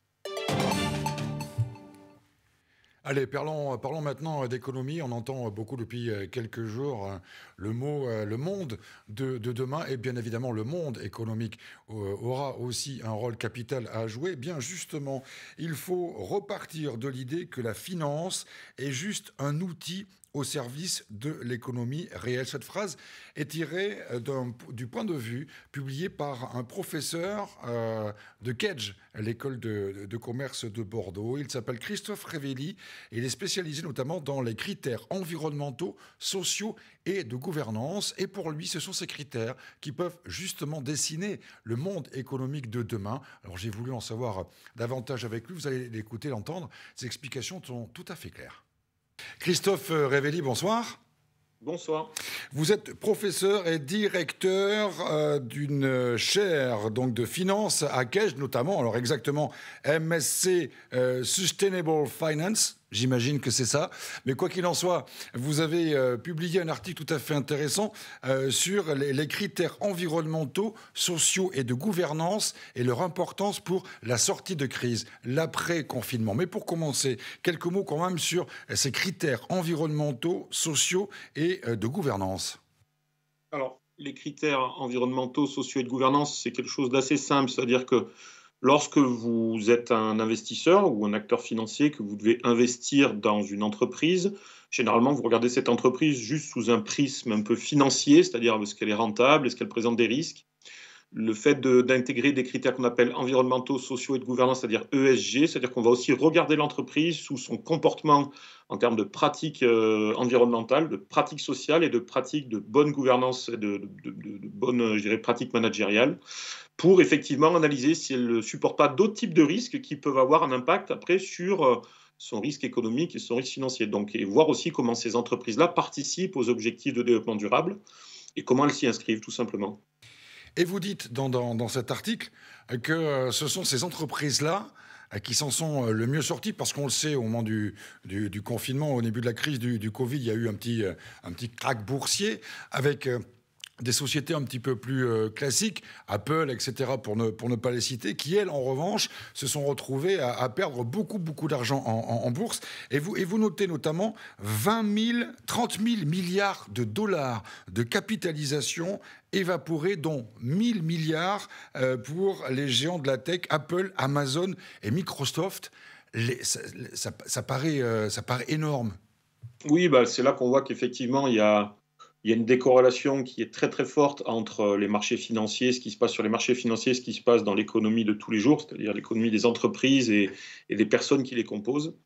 Allez, parlons, parlons maintenant d'économie. On entend beaucoup depuis quelques jours le mot le monde de, de demain, et bien évidemment le monde économique aura aussi un rôle capital à jouer. Bien justement, il faut repartir de l'idée que la finance est juste un outil au service de l'économie réelle. Cette phrase est tirée du point de vue publié par un professeur euh, de Kedge, l'école de, de commerce de Bordeaux. Il s'appelle Christophe Révelli et il est spécialisé notamment dans les critères environnementaux, sociaux et de gouvernance. Et pour lui, ce sont ces critères qui peuvent justement dessiner le monde économique de demain. Alors j'ai voulu en savoir davantage avec lui. Vous allez l'écouter, l'entendre. Ses explications sont tout à fait claires. Christophe Révelli, bonsoir. Bonsoir. Vous êtes professeur et directeur euh, d'une chaire donc de finance à Kedge, notamment, alors exactement M S C euh, Sustainable Finance. J'imagine que c'est ça. Mais quoi qu'il en soit, vous avez euh, publié un article tout à fait intéressant euh, sur les, les critères environnementaux, sociaux et de gouvernance et leur importance pour la sortie de crise, l'après-confinement. Mais pour commencer, quelques mots quand même sur ces critères environnementaux, sociaux et euh, de gouvernance. Alors, les critères environnementaux, sociaux et de gouvernance, c'est quelque chose d'assez simple. C'est-à-dire que lorsque vous êtes un investisseur ou un acteur financier, que vous devez investir dans une entreprise, généralement, vous regardez cette entreprise juste sous un prisme un peu financier, c'est-à-dire est-ce qu'elle est rentable, est-ce qu'elle présente des risques. Le fait de, d'intégrer des critères qu'on appelle environnementaux, sociaux et de gouvernance, c'est-à-dire E S G, c'est-à-dire qu'on va aussi regarder l'entreprise sous son comportement en termes de pratiques euh, environnementales, de pratiques sociales et de pratiques de bonne gouvernance et de, de, de, de bonnes, je dirais, pratiques managériales, pour effectivement analyser si elle ne supporte pas d'autres types de risques qui peuvent avoir un impact après sur son risque économique et son risque financier. Donc, et voir aussi comment ces entreprises-là participent aux objectifs de développement durable et comment elles s'y inscrivent, tout simplement. Et vous dites dans, dans, dans cet article que ce sont ces entreprises-là qui s'en sont le mieux sortis, parce qu'on le sait, au moment du, du, du confinement, au début de la crise du, du Covid, il y a eu un petit, un petit krach boursier avec des sociétés un petit peu plus euh, classiques, Apple, et cetera, pour ne, pour ne pas les citer, qui, elles, en revanche, se sont retrouvées à, à perdre beaucoup, beaucoup d'argent en, en, en bourse. Et vous, et vous notez notamment vingt mille, trente mille milliards de dollars de capitalisation évaporés, dont mille milliards euh, pour les géants de la tech, Apple, Amazon et Microsoft. Les, ça, ça, ça, paraît, euh, ça paraît énorme. Oui, bah, c'est là qu'on voit qu'effectivement, il y a... Il y a une décorrélation qui est très très forte entre les marchés financiers, ce qui se passe sur les marchés financiers, ce qui se passe dans l'économie de tous les jours, c'est-à-dire l'économie des entreprises et, et des personnes qui les composent.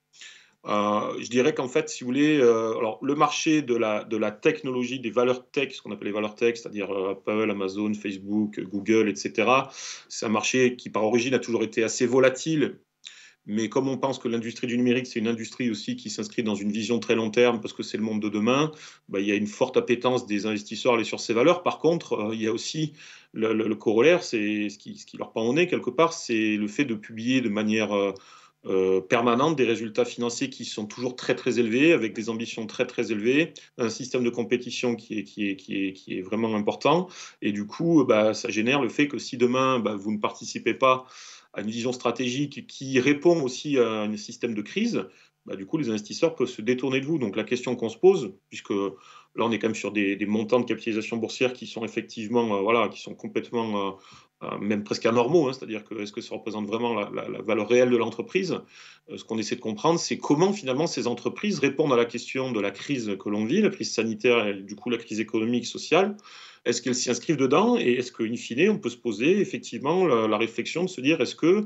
Euh, je dirais qu'en fait, si vous voulez, euh, alors, le marché de la, de la technologie, des valeurs tech, ce qu'on appelle les valeurs tech, c'est-à-dire euh, Apple, Amazon, Facebook, Google, et cetera, c'est un marché qui par origine a toujours été assez volatile. Mais comme on pense que l'industrie du numérique, c'est une industrie aussi qui s'inscrit dans une vision très long terme, parce que c'est le monde de demain, bah, il y a une forte appétence des investisseurs à aller sur ces valeurs. Par contre, euh, il y a aussi le, le, le corollaire, c'est ce qui, ce qui leur pend au nez quelque part, c'est le fait de publier de manière euh, euh, permanente des résultats financiers qui sont toujours très très élevés, avec des ambitions très très élevées, un système de compétition qui est, qui est, qui est, qui est vraiment important. Et du coup, bah, ça génère le fait que si demain, bah, vous ne participez pas à une vision stratégique qui répond aussi à un système de crise, bah, du coup, les investisseurs peuvent se détourner de vous. Donc la question qu'on se pose, puisque là, on est quand même sur des, des montants de capitalisation boursière qui sont effectivement, euh, voilà, qui sont complètement, euh, euh, même presque anormaux, hein, c'est-à-dire que est-ce que ça représente vraiment la, la- la valeur réelle de l'entreprise? Euh, ce qu'on essaie de comprendre, c'est comment finalement ces entreprises répondent à la question de la crise que l'on vit, la crise sanitaire et du coup la crise économique, sociale. Est-ce qu'elles s'y inscrivent dedans? Et est-ce qu'in fine, on peut se poser effectivement la, la réflexion de se dire, est-ce que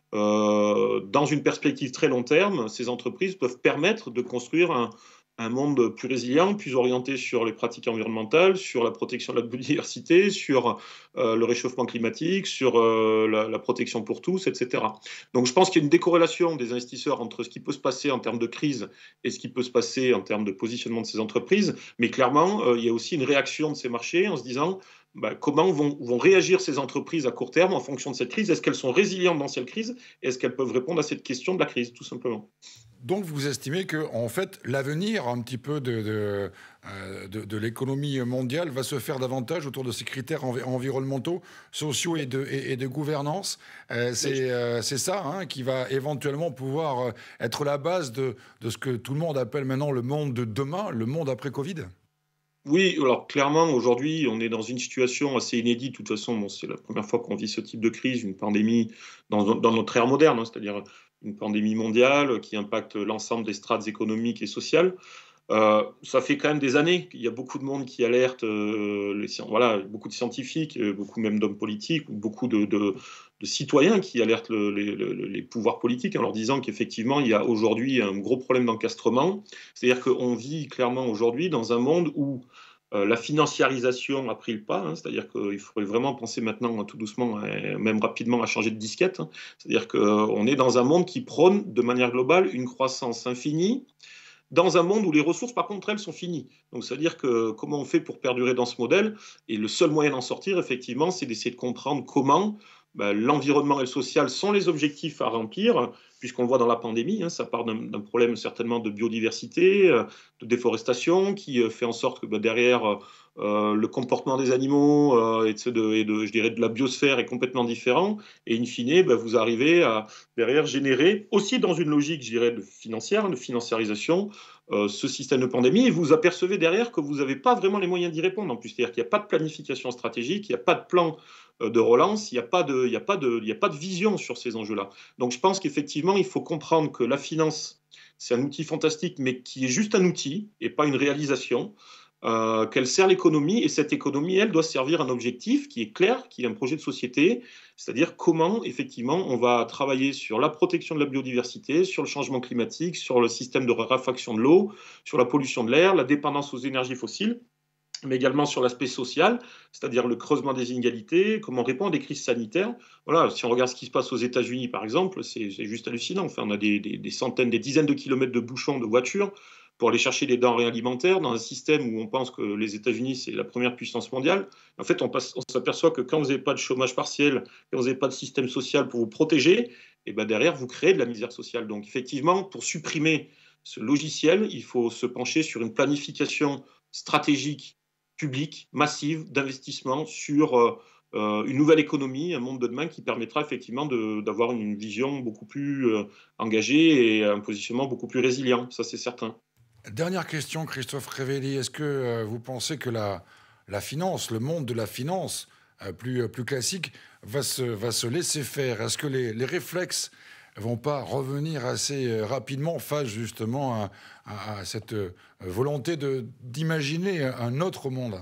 euh, dans une perspective très long terme, ces entreprises peuvent permettre de construire un, un monde plus résilient, plus orienté sur les pratiques environnementales, sur la protection de la biodiversité, sur euh, le réchauffement climatique, sur euh, la, la protection pour tous, et cetera. Donc je pense qu'il y a une décorrélation des investisseurs entre ce qui peut se passer en termes de crise et ce qui peut se passer en termes de positionnement de ces entreprises. Mais clairement, euh, il y a aussi une réaction de ces marchés en se disant, bah, comment vont, vont réagir ces entreprises à court terme en fonction de cette crise? Est-ce qu'elles sont résilientes dans cette crise? Est-ce qu'elles peuvent répondre à cette question de la crise, tout simplement? Donc vous estimez que en fait l'avenir un petit peu de, de, euh, de, de l'économie mondiale va se faire davantage autour de ces critères envi- environnementaux, sociaux et de, et, et de gouvernance. Euh, c'est euh, c'est ça hein, qui va éventuellement pouvoir euh, être la base de, de ce que tout le monde appelle maintenant le monde de demain, le monde après Covid. Oui, alors clairement, aujourd'hui, on est dans une situation assez inédite. De toute façon, bon, c'est la première fois qu'on vit ce type de crise, une pandémie dans, dans notre ère moderne, hein, c'est-à-dire une pandémie mondiale qui impacte l'ensemble des strates économiques et sociales. Euh, ça fait quand même des années qu'il y a beaucoup de monde qui alerte, euh, les, scien- voilà, beaucoup de scientifiques, euh, beaucoup même d'hommes politiques, beaucoup de, de- de citoyens qui alertent le- les, le- les pouvoirs politiques en leur disant qu'effectivement, il y a aujourd'hui un gros problème d'encastrement. C'est-à-dire qu'on vit clairement aujourd'hui dans un monde où euh, la financiarisation a pris le pas, hein, c'est-à-dire qu'il faudrait vraiment penser maintenant tout doucement, euh, même rapidement, à changer de disquette, hein. C'est-à-dire qu'on est dans un monde qui prône de manière globale une croissance infinie dans un monde où les ressources, par contre, elles sont finies. Donc, c'est-à-dire que comment on fait pour perdurer dans ce modèle? Et le seul moyen d'en sortir, effectivement, c'est d'essayer de comprendre comment ben, l'environnement et le social sont les objectifs à remplir, puisqu'on le voit dans la pandémie, hein, ça part d'un d'un problème certainement de biodiversité, euh, de déforestation, qui euh, fait en sorte que ben, derrière, euh, le comportement des animaux euh, et, de, de- et de, je dirais, de la biosphère est complètement différent. Et in fine, ben, vous arrivez à derrière générer, aussi dans une logique, je dirais, de financière, de financiarisation, euh, ce système de pandémie, et vous apercevez derrière que vous n'avez pas vraiment les moyens d'y répondre en plus. C'est-à-dire qu'il n'y a pas de planification stratégique, il n'y a pas de plan euh, de relance, il n'y a, pas de- il y a, pas de- il y a pas de vision sur ces enjeux-là. Donc je pense qu'effectivement, il faut comprendre que la finance, c'est un outil fantastique, mais qui est juste un outil et pas une réalisation. Euh, qu'elle sert l'économie, et cette économie, elle, doit servir un objectif qui est clair, qui est un projet de société, c'est-à-dire comment, effectivement, on va travailler sur la protection de la biodiversité, sur le changement climatique, sur le système de raréfaction de l'eau, sur la pollution de l'air, la dépendance aux énergies fossiles, mais également sur l'aspect social, c'est-à-dire le creusement des inégalités, comment répondre à des crises sanitaires. Voilà, si on regarde ce qui se passe aux États-Unis, par exemple, c'est c'est juste hallucinant. Enfin, on a des, des- des centaines, des dizaines de kilomètres de bouchons de voitures pour aller chercher des denrées alimentaires dans un système où on pense que les États-Unis, c'est la première puissance mondiale. En fait, on, passe- on s'aperçoit que quand vous n'avez pas de chômage partiel, quand vous n'avez pas de système social pour vous protéger, et ben derrière, vous créez de la misère sociale. Donc, effectivement, pour supprimer ce logiciel, il faut se pencher sur une planification stratégique publique, massive, d'investissement sur euh, euh, une nouvelle économie, un monde de demain qui permettra effectivement de- d'avoir une vision beaucoup plus euh, engagée et un positionnement beaucoup plus résilient, ça c'est certain. Dernière question, Christophe Révelli. Est-ce que euh, vous pensez que la, la finance, le monde de la finance euh, plus, euh, plus classique, va se, va se laisser faire? Est-ce que les, les réflexes vont pas revenir assez euh, rapidement face justement à, à- à cette euh, volonté de, d'imaginer un autre monde?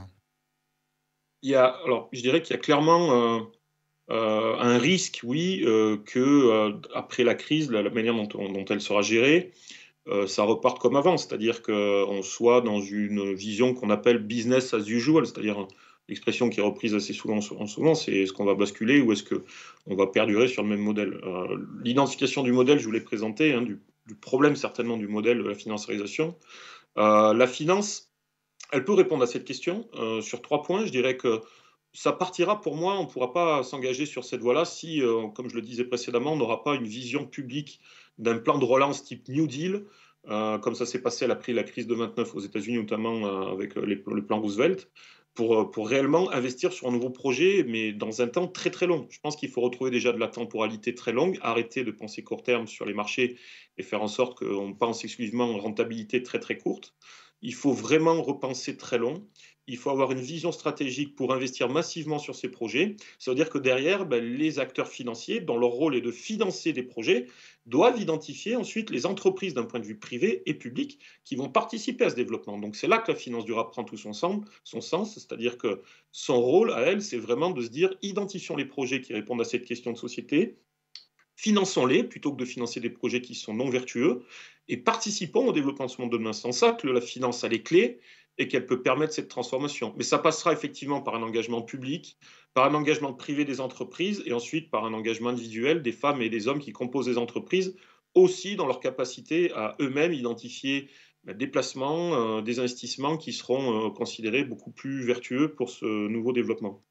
Il y a, alors, je dirais qu'il y a clairement euh, euh, un risque, oui, euh, que euh, après la crise, la, la manière dont, on- dont elle sera gérée, euh, ça reparte comme avant, c'est-à-dire qu'on soit dans une vision qu'on appelle business as usual, c'est-à-dire l'expression qui est reprise assez souvent en ce moment, c'est est-ce qu'on va basculer ou est-ce qu'on va perdurer sur le même modèle. Euh, L'identification du modèle, je vous l'ai présenté, hein, du, du problème certainement du modèle de la financiarisation. Euh, la finance, elle peut répondre à cette question euh, sur trois points. Je dirais que ça partira pour moi, on ne pourra pas s'engager sur cette voie-là si, euh, comme je le disais précédemment, on n'aura pas une vision publique d'un plan de relance type New Deal, euh, comme ça s'est passé après la crise de vingt-neuf aux États-Unis, notamment euh, avec les- le plan Roosevelt. pour, pour réellement investir sur un nouveau projet, mais dans un temps très très long. Je pense qu'il faut retrouver déjà de la temporalité très longue, arrêter de penser court terme sur les marchés et faire en sorte qu'on pense exclusivement en rentabilité très très courte. Il faut vraiment repenser très long. Il faut avoir une vision stratégique pour investir massivement sur ces projets. Ça veut dire que derrière, ben, les acteurs financiers, dont leur rôle est de financer des projets, doivent identifier ensuite les entreprises d'un point de vue privé et public qui vont participer à ce développement. Donc c'est là que la finance durable prend tout son sens, son sens, c'est-à-dire que son rôle à elle, c'est vraiment de se dire, identifions les projets qui répondent à cette question de société, finançons-les plutôt que de financer des projets qui sont non vertueux et participons au développement de ce monde de demain. C'est en ça que la finance a les clés et qu'elle peut permettre cette transformation. Mais ça passera effectivement par un engagement public, par un engagement privé des entreprises et ensuite par un engagement individuel des femmes et des hommes qui composent les entreprises, aussi dans leur capacité à eux-mêmes identifier des placements, euh, des investissements qui seront euh, considérés beaucoup plus vertueux pour ce nouveau développement.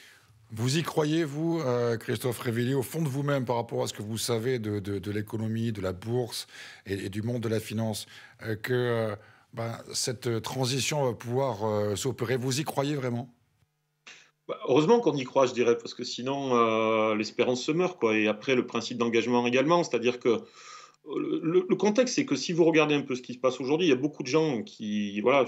Vous y croyez, vous, euh, Christophe Révelli, au fond de vous-même, par rapport à ce que vous savez de, de, de l'économie, de la bourse et, et du monde de la finance, euh, que euh, ben, cette transition va pouvoir euh, s'opérer? Vous y croyez vraiment? Bah, heureusement qu'on y croit, je dirais, parce que sinon, euh, l'espérance se meurt, quoi. Et après, le principe d'engagement également, c'est-à-dire que le, le contexte, c'est que si vous regardez un peu ce qui se passe aujourd'hui, il y a beaucoup de gens qui, voilà,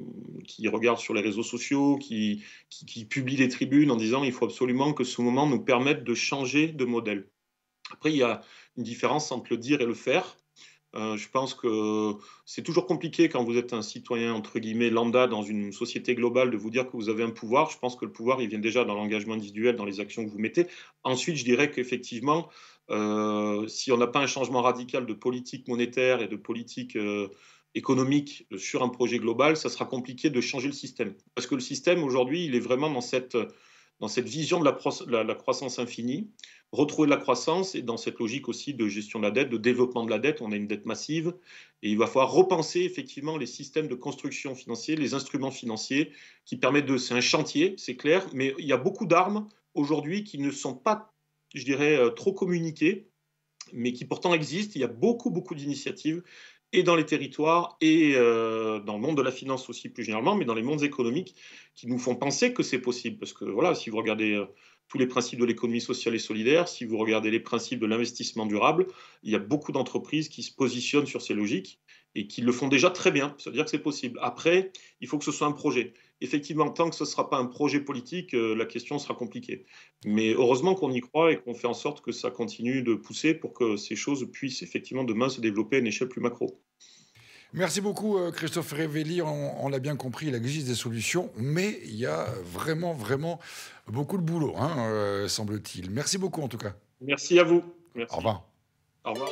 qui regardent sur les réseaux sociaux, qui, qui, qui publient des tribunes en disant il faut absolument que ce moment nous permette de changer de modèle. Après, il y a une différence entre le dire et le faire. Euh, je pense que c'est toujours compliqué quand vous êtes un citoyen, entre guillemets, lambda dans une société globale de vous dire que vous avez un pouvoir. Je pense que le pouvoir, il vient déjà dans l'engagement individuel, dans les actions que vous mettez. Ensuite, je dirais qu'effectivement, euh, si on n'a pas un changement radical de politique monétaire et de politique euh, économique sur un projet global, ça sera compliqué de changer le système. Parce que le système, aujourd'hui, il est vraiment dans cette, dans cette vision de la, la, la croissance infinie. Retrouver de la croissance et dans cette logique aussi de gestion de la dette, de développement de la dette, on a une dette massive et il va falloir repenser effectivement les systèmes de construction financière, les instruments financiers qui permettent de... C'est un chantier, c'est clair, mais il y a beaucoup d'armes aujourd'hui qui ne sont pas, je dirais, trop communiquées, mais qui pourtant existent. Il y a beaucoup, beaucoup d'initiatives et dans les territoires et euh, dans le monde de la finance aussi plus généralement, mais dans les mondes économiques qui nous font penser que c'est possible. Parce que voilà, si vous regardez... Euh, tous les principes de l'économie sociale et solidaire, si vous regardez les principes de l'investissement durable, il y a beaucoup d'entreprises qui se positionnent sur ces logiques et qui le font déjà très bien. Ça veut dire que c'est possible. Après, il faut que ce soit un projet. Effectivement, tant que ce ne sera pas un projet politique, euh, la question sera compliquée. Mais heureusement qu'on y croit et qu'on fait en sorte que ça continue de pousser pour que ces choses puissent effectivement demain se développer à une échelle plus macro. Merci beaucoup, Christophe Révelli. On, on l'a bien compris, il existe des solutions, mais il y a vraiment, vraiment beaucoup de boulot, hein, euh, semble-t-il. Merci beaucoup, en tout cas. Merci à vous. Merci. Au revoir. Au revoir.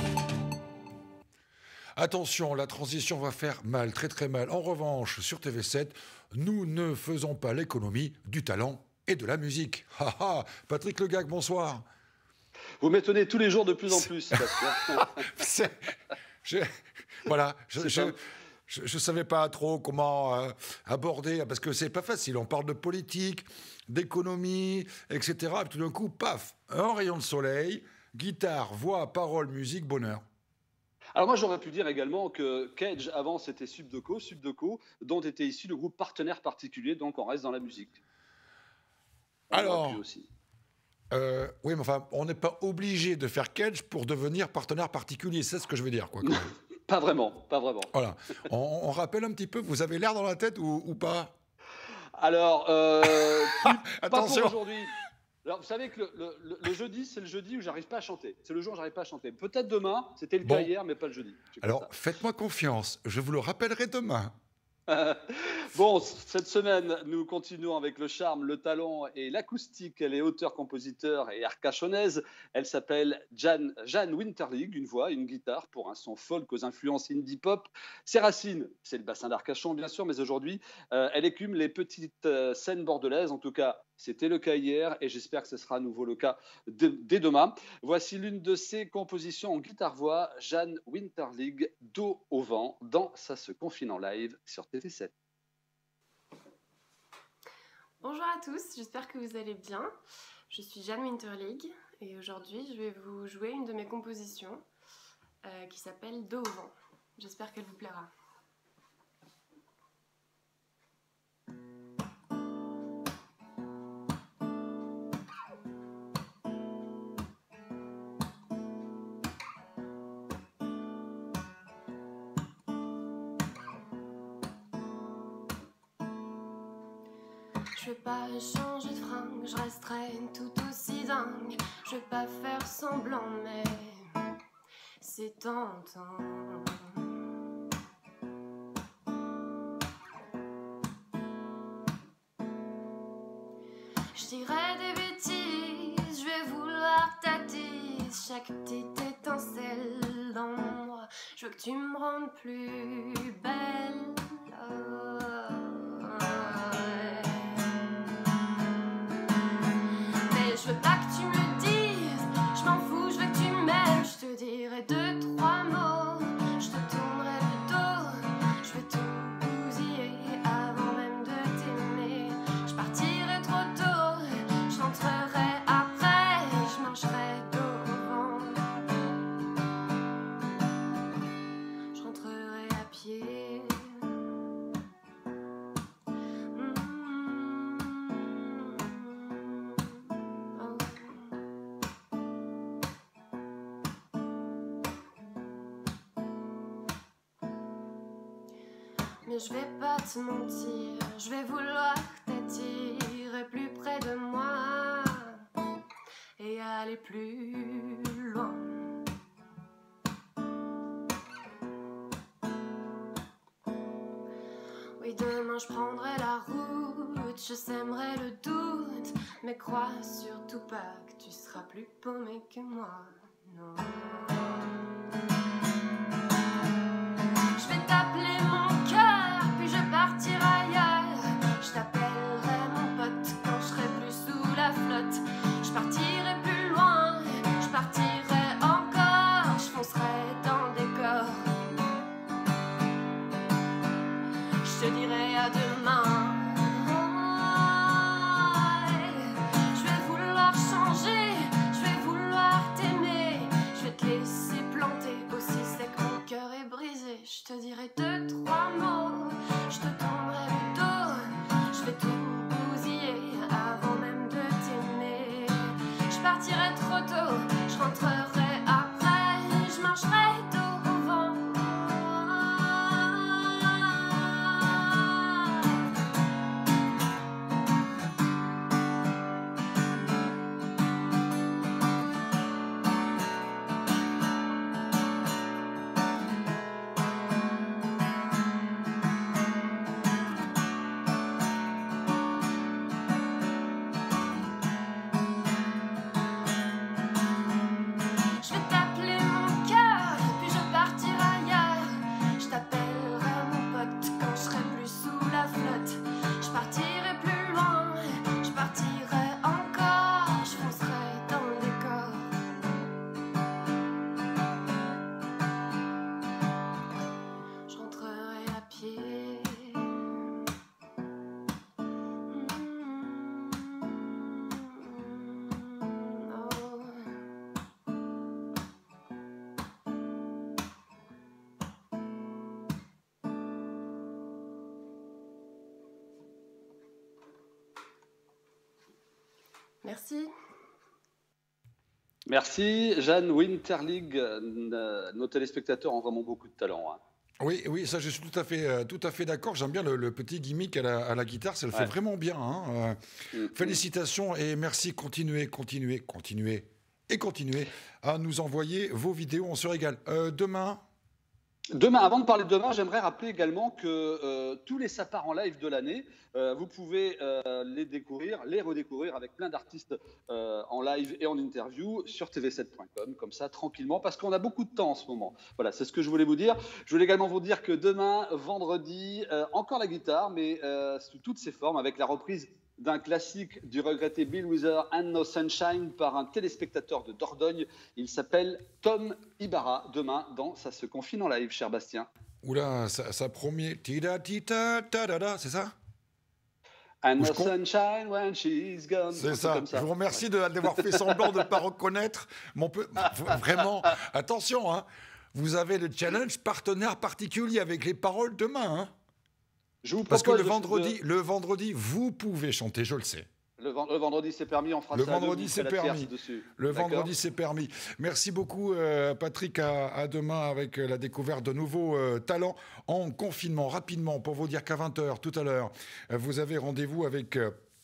Attention, la transition va faire mal, très très mal. En revanche, sur T V sept, nous ne faisons pas l'économie du talent et de la musique. Ha ha. Patrick Legac, bonsoir. Vous m'étonnez tous les jours de plus en plus. C'est... Je... Voilà, je ne savais pas trop comment euh, aborder, parce que c'est pas facile. On parle de politique, d'économie, et cetera. Et tout d'un coup, paf, un rayon de soleil, guitare, voix, parole, musique, bonheur. Alors moi, j'aurais pu dire également que Cage, avant, c'était Subdeco, Subdeco, dont était issu le groupe Partenaire Particulier, donc on reste dans la musique. On Alors, aussi. Euh, oui, mais enfin, on n'est pas obligé de faire Cage pour devenir partenaire particulier, c'est ce que je veux dire, quoi. Quand même. Pas vraiment, pas vraiment. Voilà. On, on rappelle un petit peu, vous avez l'air dans la tête ou, ou pas? Alors, euh, plus, attention. Pas pour aujourd'hui. Alors, vous savez que le, le, le jeudi, c'est le jeudi où j'arrive pas à chanter. C'est le jour où j'arrive pas à chanter. Peut-être demain, c'était le bon. cas hier, mais pas le jeudi. Alors, faites-moi confiance, je vous le rappellerai demain. Bon, cette semaine, nous continuons avec le charme, le talent et l'acoustique. Elle est auteure-compositeur et arcachonnaise. Elle s'appelle Jeanne, Jeanne Winterlig, une voix, une guitare pour un son folk aux influences indie-pop. Ses racines, c'est le bassin d'Arcachon, bien sûr, mais aujourd'hui, euh, elle écume les petites euh, scènes bordelaise. En tout cas, c'était le cas hier et j'espère que ce sera à nouveau le cas de, dès demain. Voici l'une de ses compositions en guitare-voix, Jeanne Winterlig, Dos au vent, dans Ça se confine en live sur T V sept. Bonjour à tous, j'espère que vous allez bien. Je suis Jeanne Winterlig et aujourd'hui je vais vous jouer une de mes compositions euh, qui s'appelle Dos au vent. J'espère qu'elle vous plaira. Je vais pas changer de fringue, je resterai tout aussi dingue. Je vais pas faire semblant, mais c'est tentant. Je dirais des bêtises, je vais vouloir t'attiser chaque petite étincelle d'ombre. Je veux que tu me rendes plus belle. Oh. Mais je veux pas que tu me le dises, je m'en fous, je veux que tu m'aimes. Je te dirai deux, trois mots, je te tournerai le dos. Je vais tout bousiller avant même de t'aimer. Je partirai trop tôt, je rentrerai après, je marcherai dos au vent. Je rentrerai à pied. Mais je vais pas te mentir, je vais vouloir t'attirer plus près de moi et aller plus loin. Oui, demain je prendrai la route, je sèmerai le doute, mais crois surtout pas que tu seras plus paumé que moi, non. Je vais t'appeler mon cœur, puis je partirai ailleurs. Je t'appellerai mon pote quand je serai plus sous la flotte. Je partirai plus loin, je partirai encore, je foncerai dans le décor. Je te dirai à demain. Je vais vouloir changer, je vais vouloir t'aimer. Je vais te laisser planter aussi sec, mon cœur est brisé. Je te dirai deux, trois mots, je te tournerai le dos. Je vais tout bousiller avant même de t'aimer. Je partirai trop tôt, je rentrerai après, je marcherai dos au vent. Je vais t'appeler mon cœur, puis je partirai ailleurs. Je t'appellerai mon pote quand je serai plus sous la flotte. Je partirai plus loin, je partirai encore, je foncerai dans le décor. Je rentrerai à pied. Oh. Merci. Merci, Jeanne Winterling. Euh, Nos téléspectateurs ont vraiment beaucoup de talent. Hein. Oui, oui, ça je suis tout à fait, euh, tout à fait d'accord. J'aime bien le, le petit gimmick à la, à la guitare, ça le fait Ouais. vraiment bien. Hein. Euh, Mm. félicitations et merci. Continuez, continuez, continuez et continuez à nous envoyer vos vidéos. On se régale. Euh, demain. Demain, avant de parler de demain, j'aimerais rappeler également que euh, tous les sapars en live de l'année, euh, vous pouvez euh, les découvrir, les redécouvrir avec plein d'artistes euh, en live et en interview sur T V sept point com, comme ça, tranquillement, parce qu'on a beaucoup de temps en ce moment. Voilà, c'est ce que je voulais vous dire. Je voulais également vous dire que demain, vendredi, euh, encore la guitare, mais euh, sous toutes ses formes, avec la reprise d'un classique du regretté Bill Withers, And No Sunshine, par un téléspectateur de Dordogne. Il s'appelle Tom Ibarra, demain dans Ça se confine en live, cher Bastien. Oula, ça, ça promet. Tida, tita, ta, da, da, c'est ça? And Ou no je con- sunshine when she's gone. C'est Un truc ça. comme ça. Je vous remercie de- d'avoir fait semblant de ne pas reconnaître mon peu. Vraiment, attention, hein. Vous avez le challenge partenaire particulier avec les paroles demain. Hein. Je vous Parce que propose le de- vendredi, de- le vendredi, vous pouvez chanter, je le sais. Le, ven- le vendredi, c'est permis, on fera Le ça à deux, vendredi, vous c'est ferez la permis. tierce dessus. Le D'accord. vendredi, c'est permis. Merci beaucoup, euh, Patrick. À, à demain avec euh, la découverte de nouveaux euh, talents en confinement. Rapidement, pour vous dire qu'à vingt heures, tout à l'heure, euh, vous avez rendez-vous avec euh,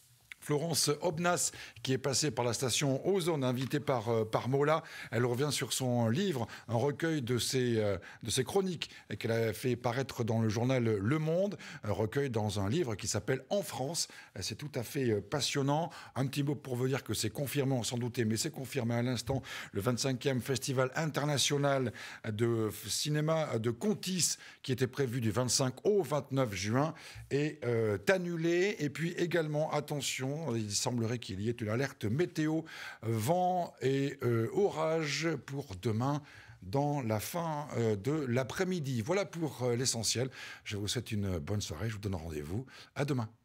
Florence Obnas, qui est passée par la station Ozone, invitée par, euh, par Mola. Elle revient sur son livre, un recueil de ses, euh, de ses chroniques qu'elle a fait paraître dans le journal Le Monde, un recueil dans un livre qui s'appelle En France. C'est tout à fait passionnant. Un petit mot pour vous dire que c'est confirmé, on s'en doutait, mais c'est confirmé à l'instant, le vingt-cinquième Festival international de cinéma de Contis, qui était prévu du vingt-cinq au vingt-neuf juin, est euh, annulé. Et puis également, attention, il semblerait qu'il y ait une alerte météo, vent et euh, orage pour demain, dans la fin euh, de l'après-midi. Voilà pour euh, l'essentiel. Je vous souhaite une bonne soirée. Je vous donne rendez-vous à demain.